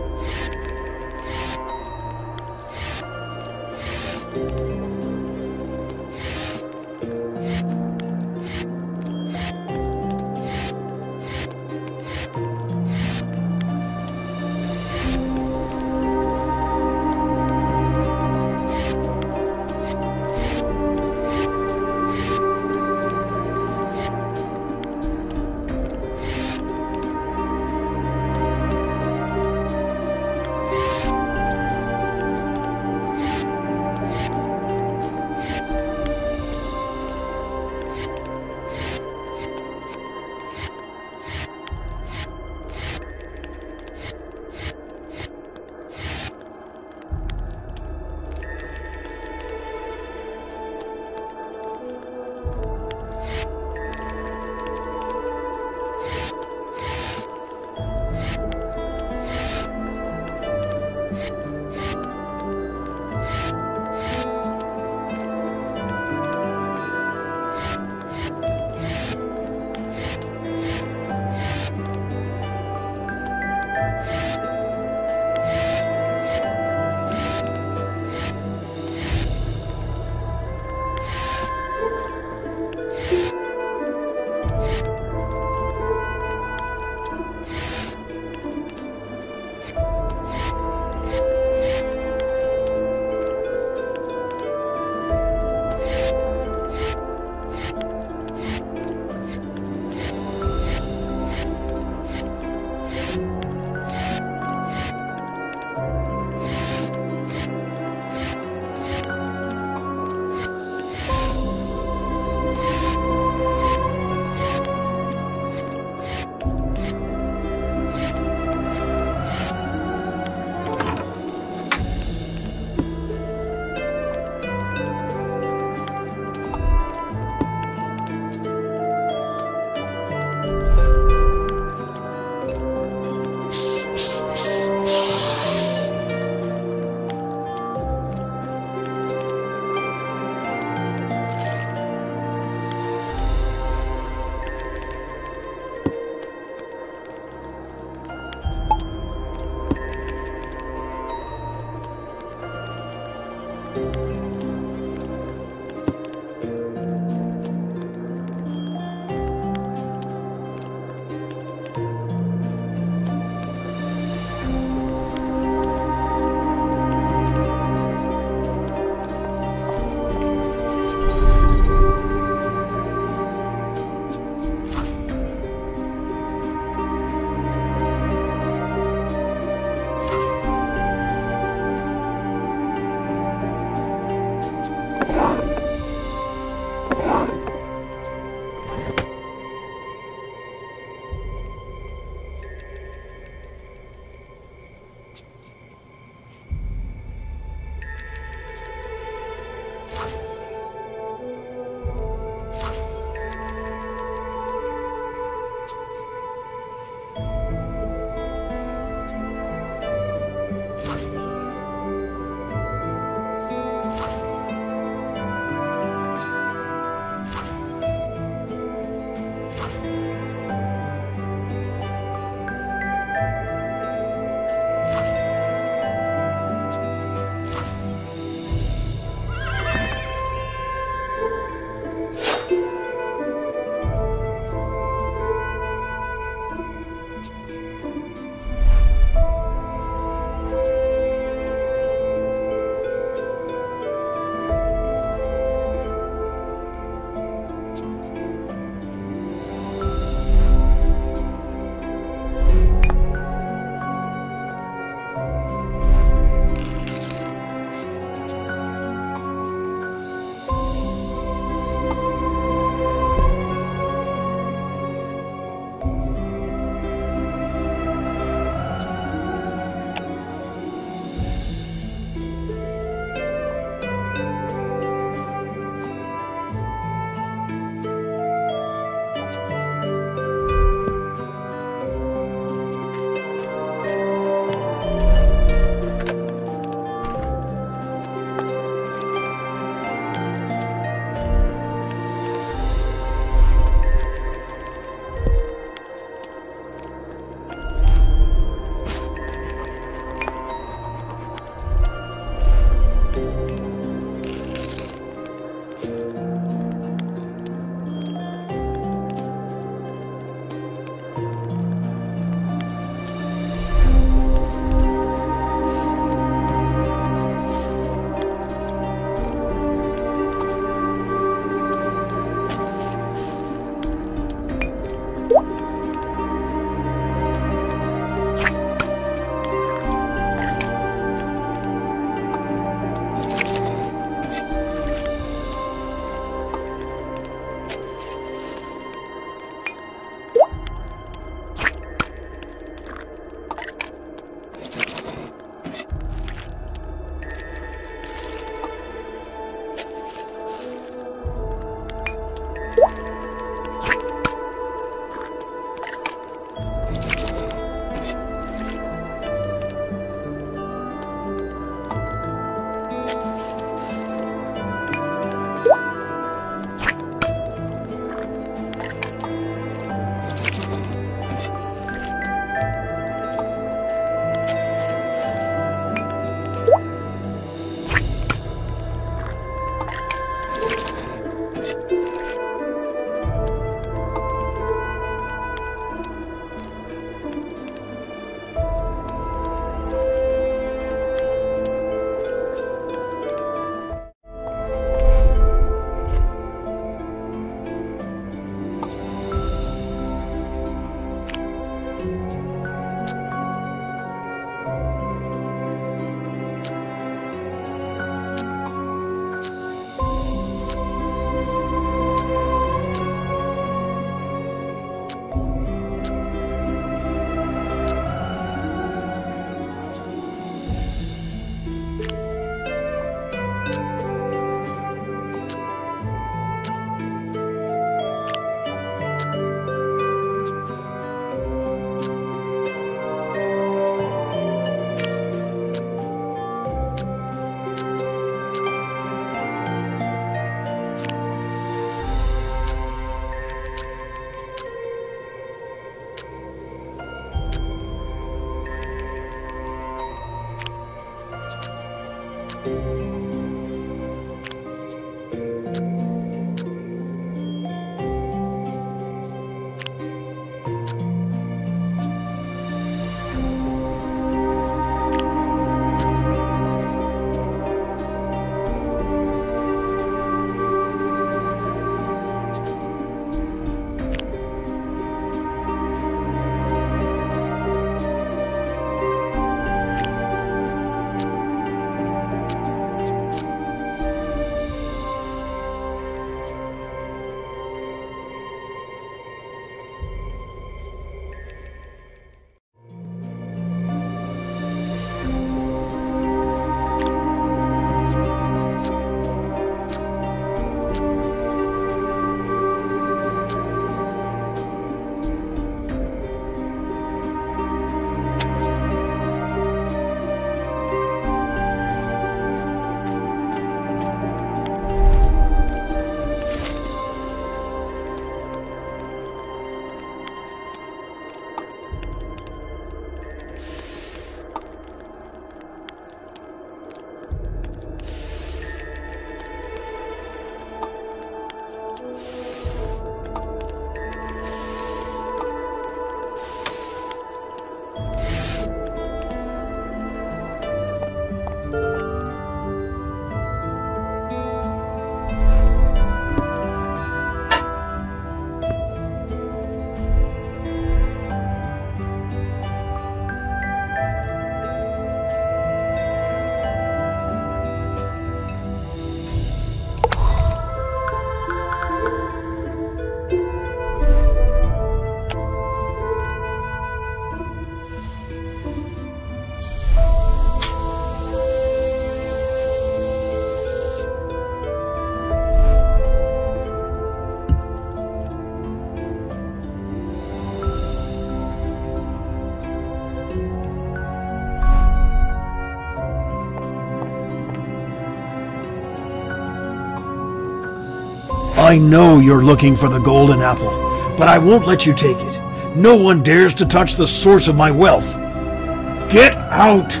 I know you're looking for the golden apple, but I won't let you take it. No one dares to touch the source of my wealth. Get out!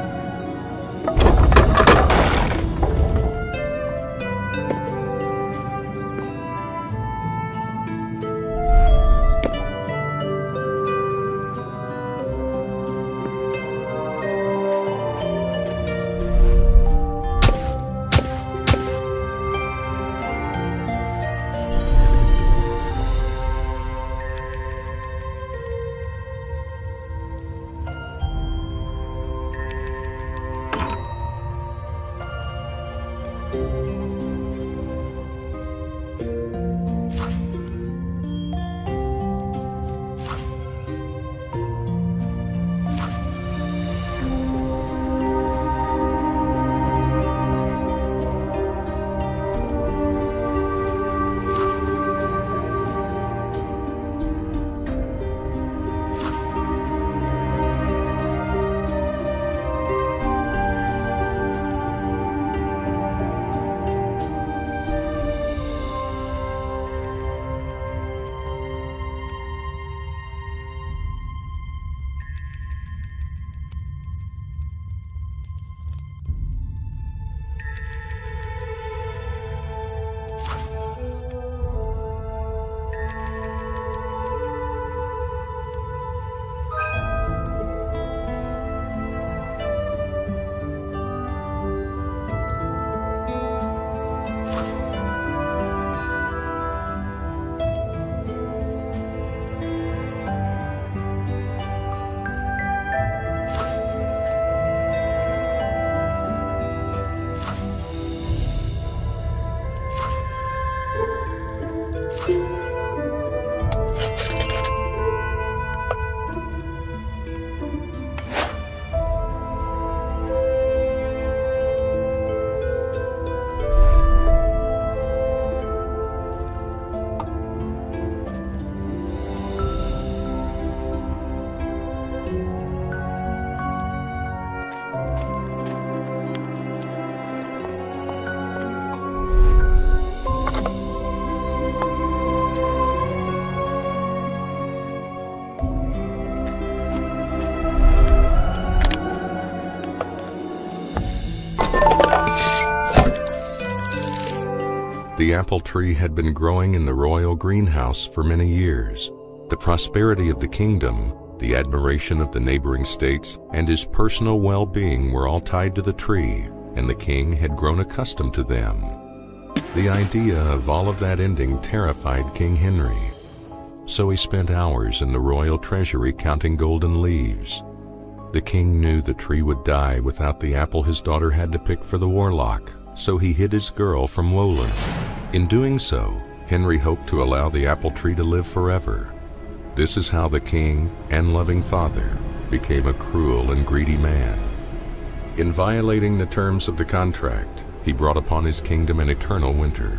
The apple tree had been growing in the royal greenhouse for many years. The prosperity of the kingdom, the admiration of the neighboring states, and his personal well-being were all tied to the tree, and the king had grown accustomed to them. The idea of all of that ending terrified King Henry. So he spent hours in the royal treasury counting golden leaves. The king knew the tree would die without the apple his daughter had to pick for the warlock, so he hid his girl from Woland. In doing so, Henry hoped to allow the apple tree to live forever. This is how the king and loving father became a cruel and greedy man. In violating the terms of the contract, he brought upon his kingdom an eternal winter.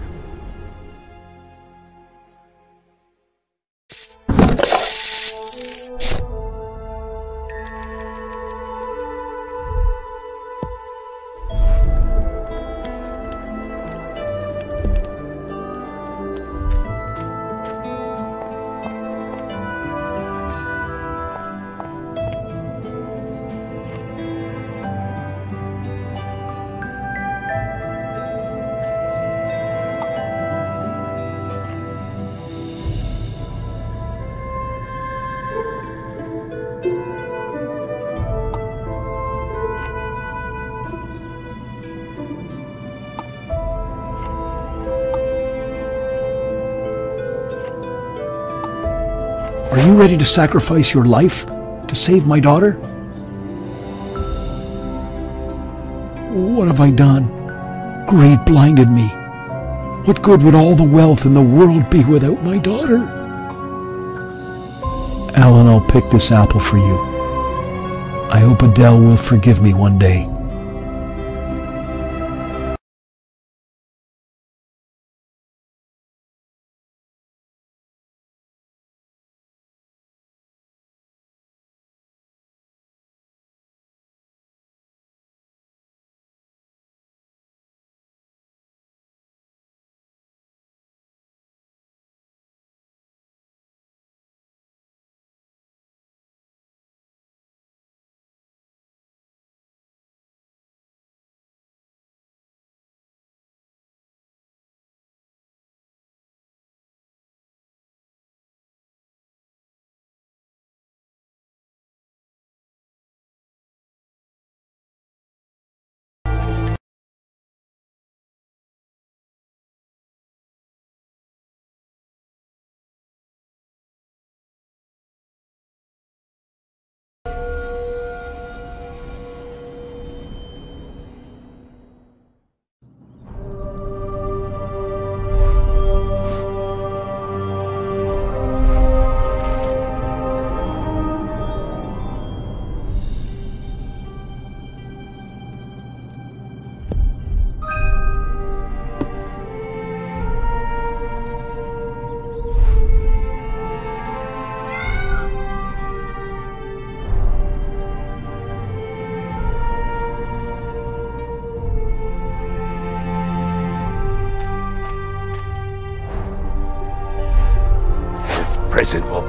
Are you ready to sacrifice your life to save my daughter? What have I done? Greed blinded me. What good would all the wealth in the world be without my daughter? Alan, I'll pick this apple for you. I hope Adele will forgive me one day.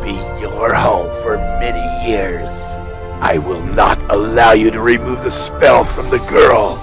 be your home for many years. I will not allow you to remove the spell from the girl.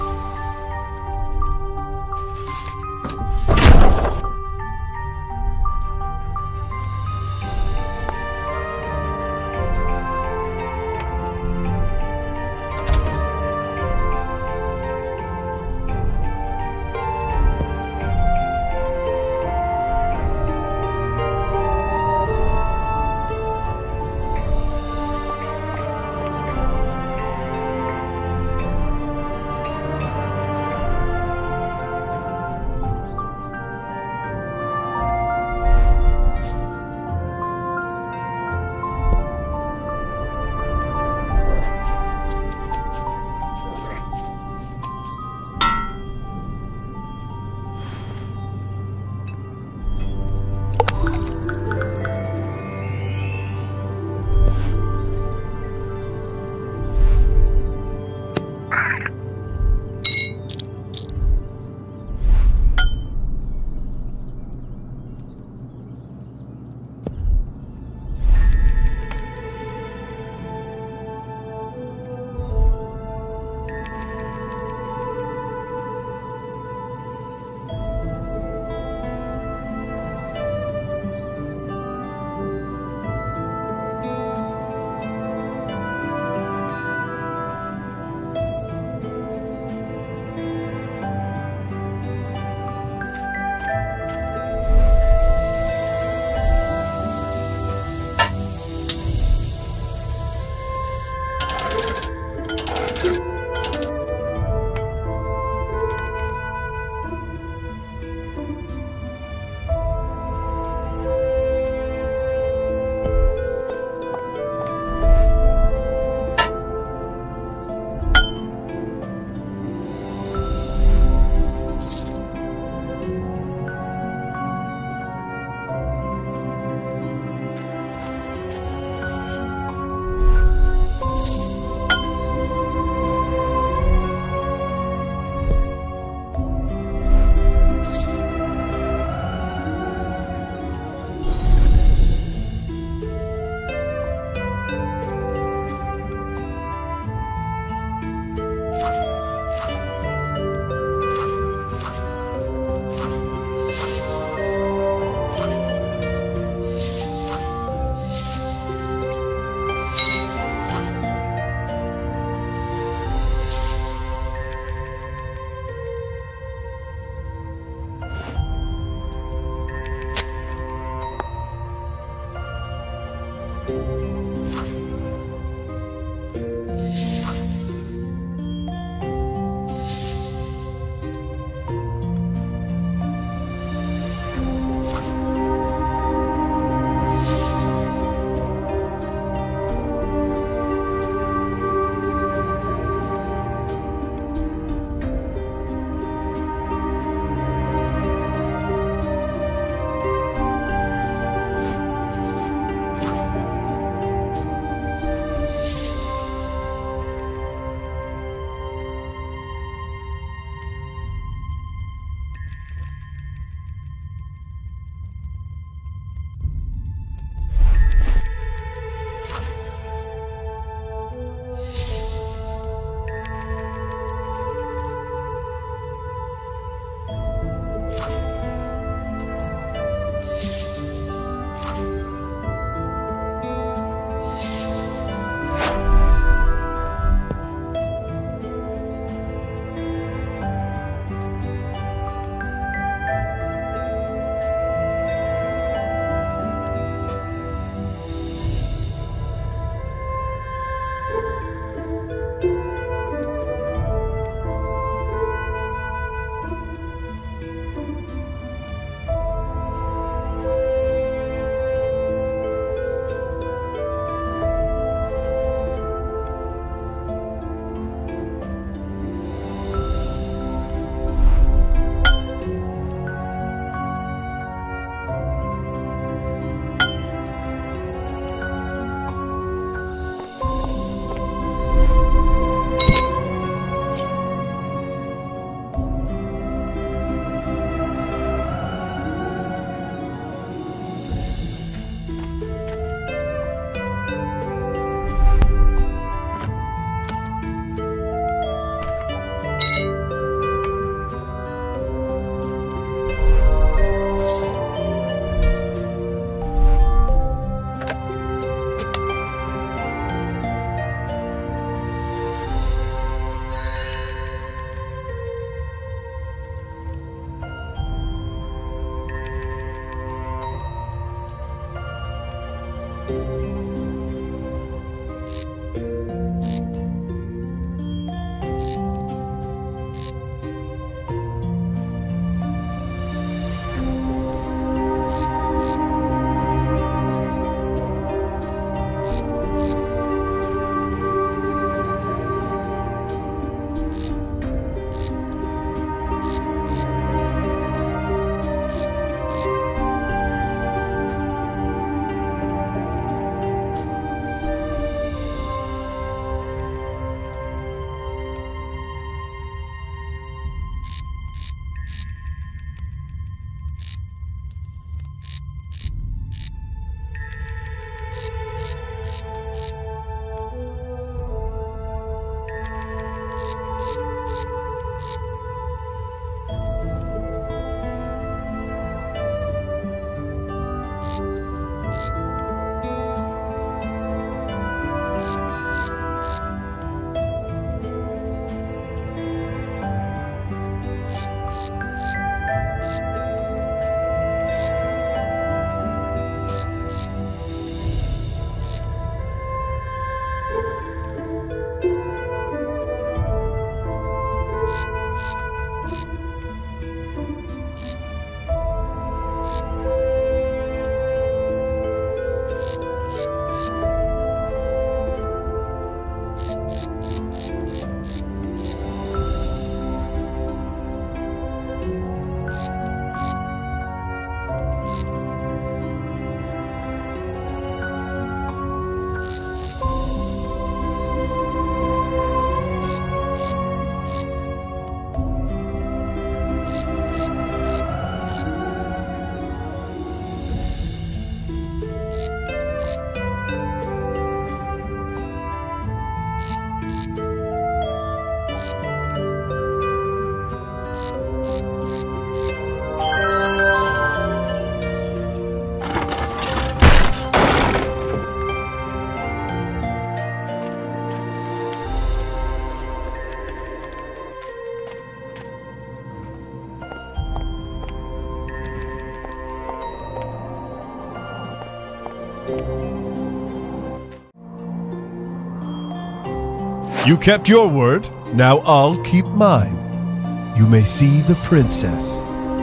You kept your word, now I'll keep mine. You may see the princess.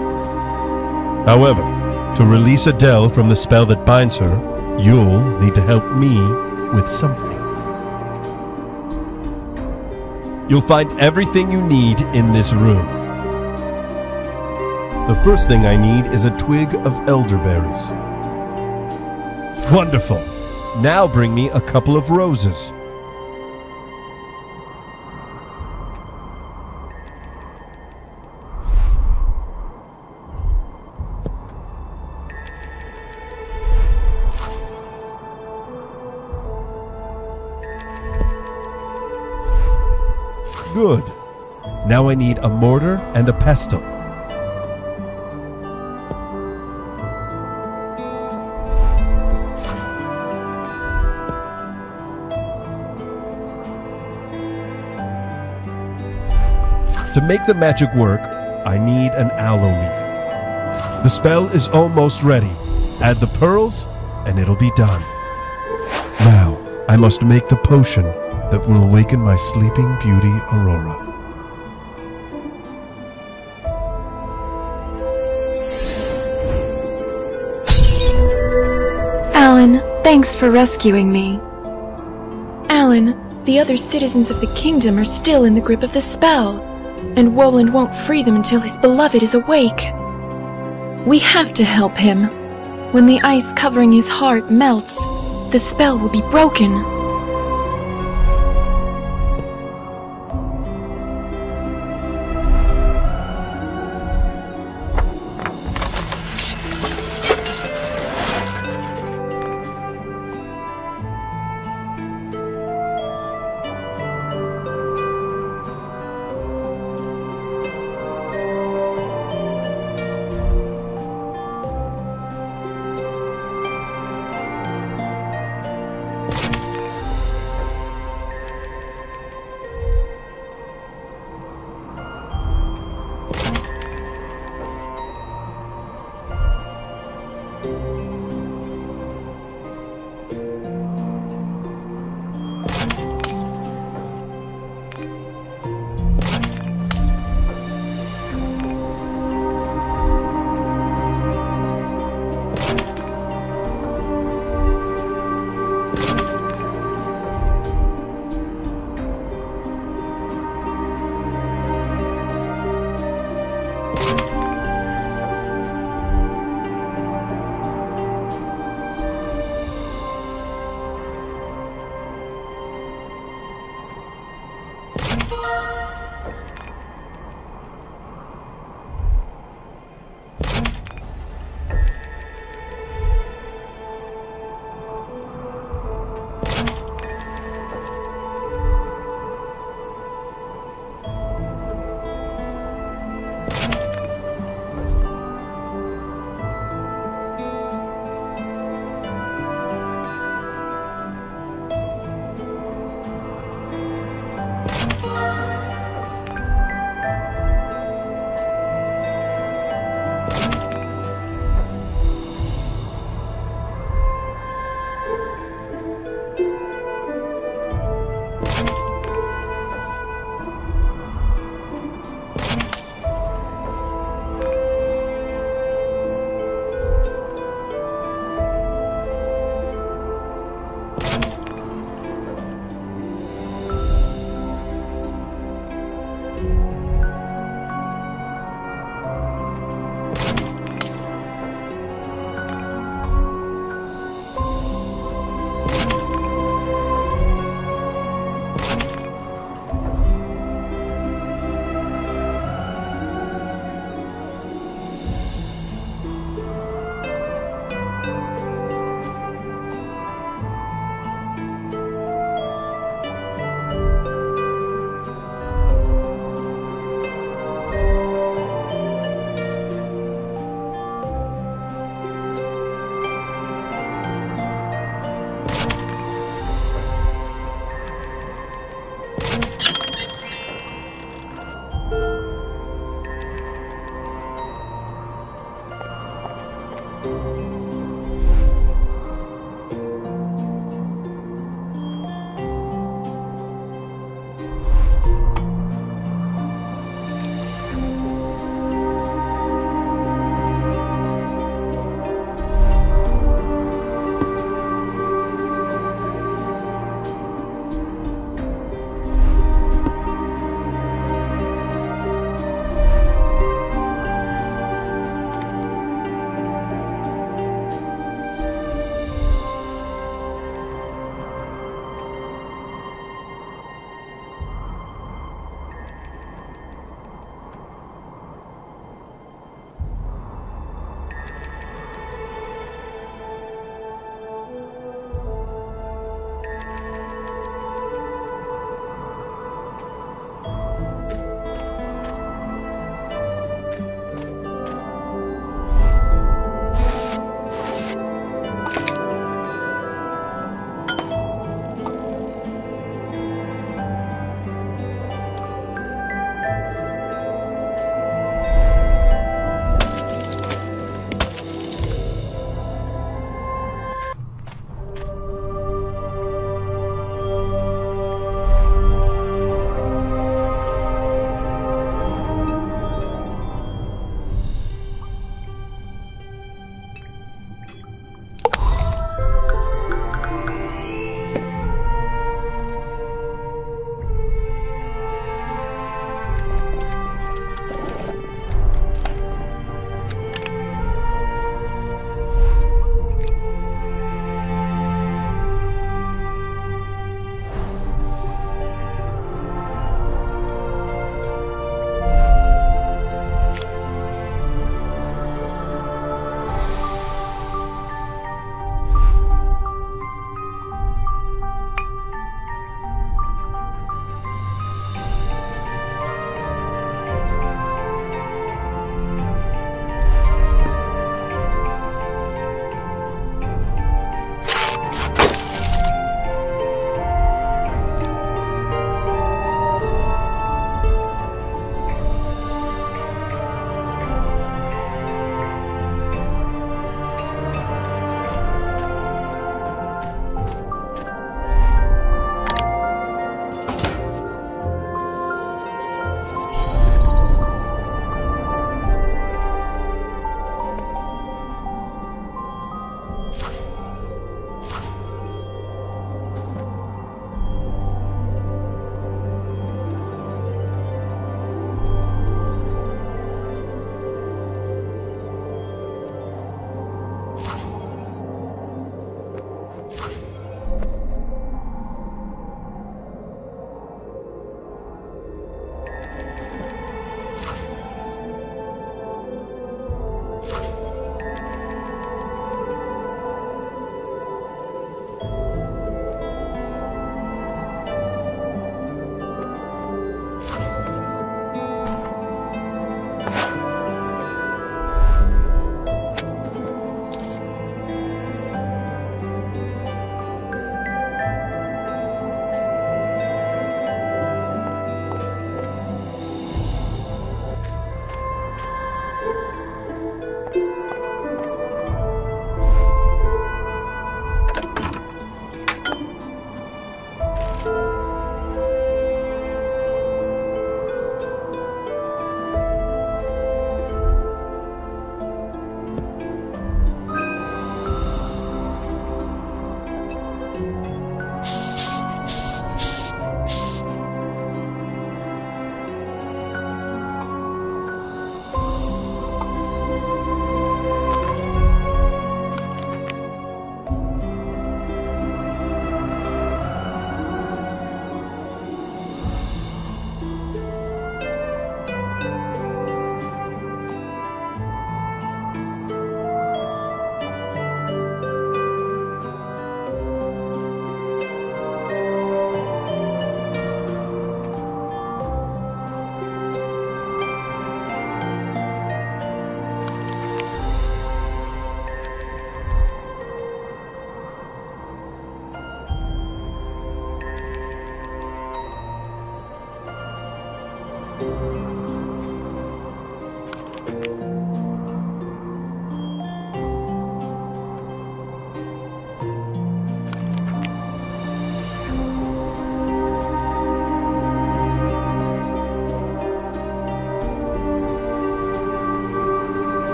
However, to release Adele from the spell that binds her, you'll need to help me with something. You'll find everything you need in this room. The first thing I need is a twig of elderberries. Wonderful. Now bring me a couple of roses. Good. Now I need a mortar and a pestle. To make the magic work, I need an aloe leaf. The spell is almost ready. Add the pearls, and it'll be done. Now, I must make the potion that will awaken my sleeping beauty, Aurora. Alan, thanks for rescuing me. Alan, the other citizens of the kingdom are still in the grip of the spell, and Roland won't free them until his beloved is awake. We have to help him. When the ice covering his heart melts, the spell will be broken.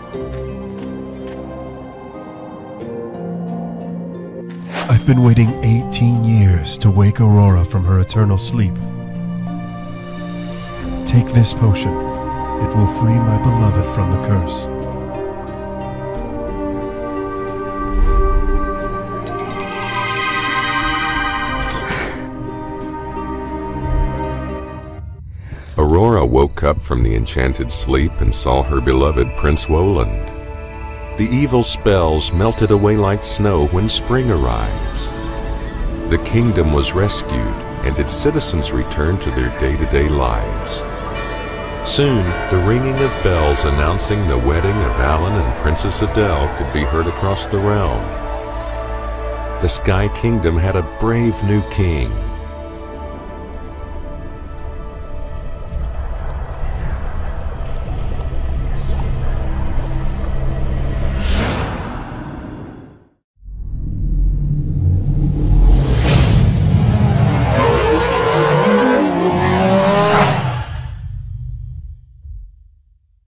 I've been waiting eighteen years to wake Aurora from her eternal sleep. Take this potion. It will free my beloved from the curse. Aurora woke up from the enchanted sleep and saw her beloved Prince Woland. The evil spells melted away like snow when spring arrives. The kingdom was rescued, and its citizens returned to their day-to-day lives. Soon, the ringing of bells announcing the wedding of Alan and Princess Adele could be heard across the realm. The Sky Kingdom had a brave new king,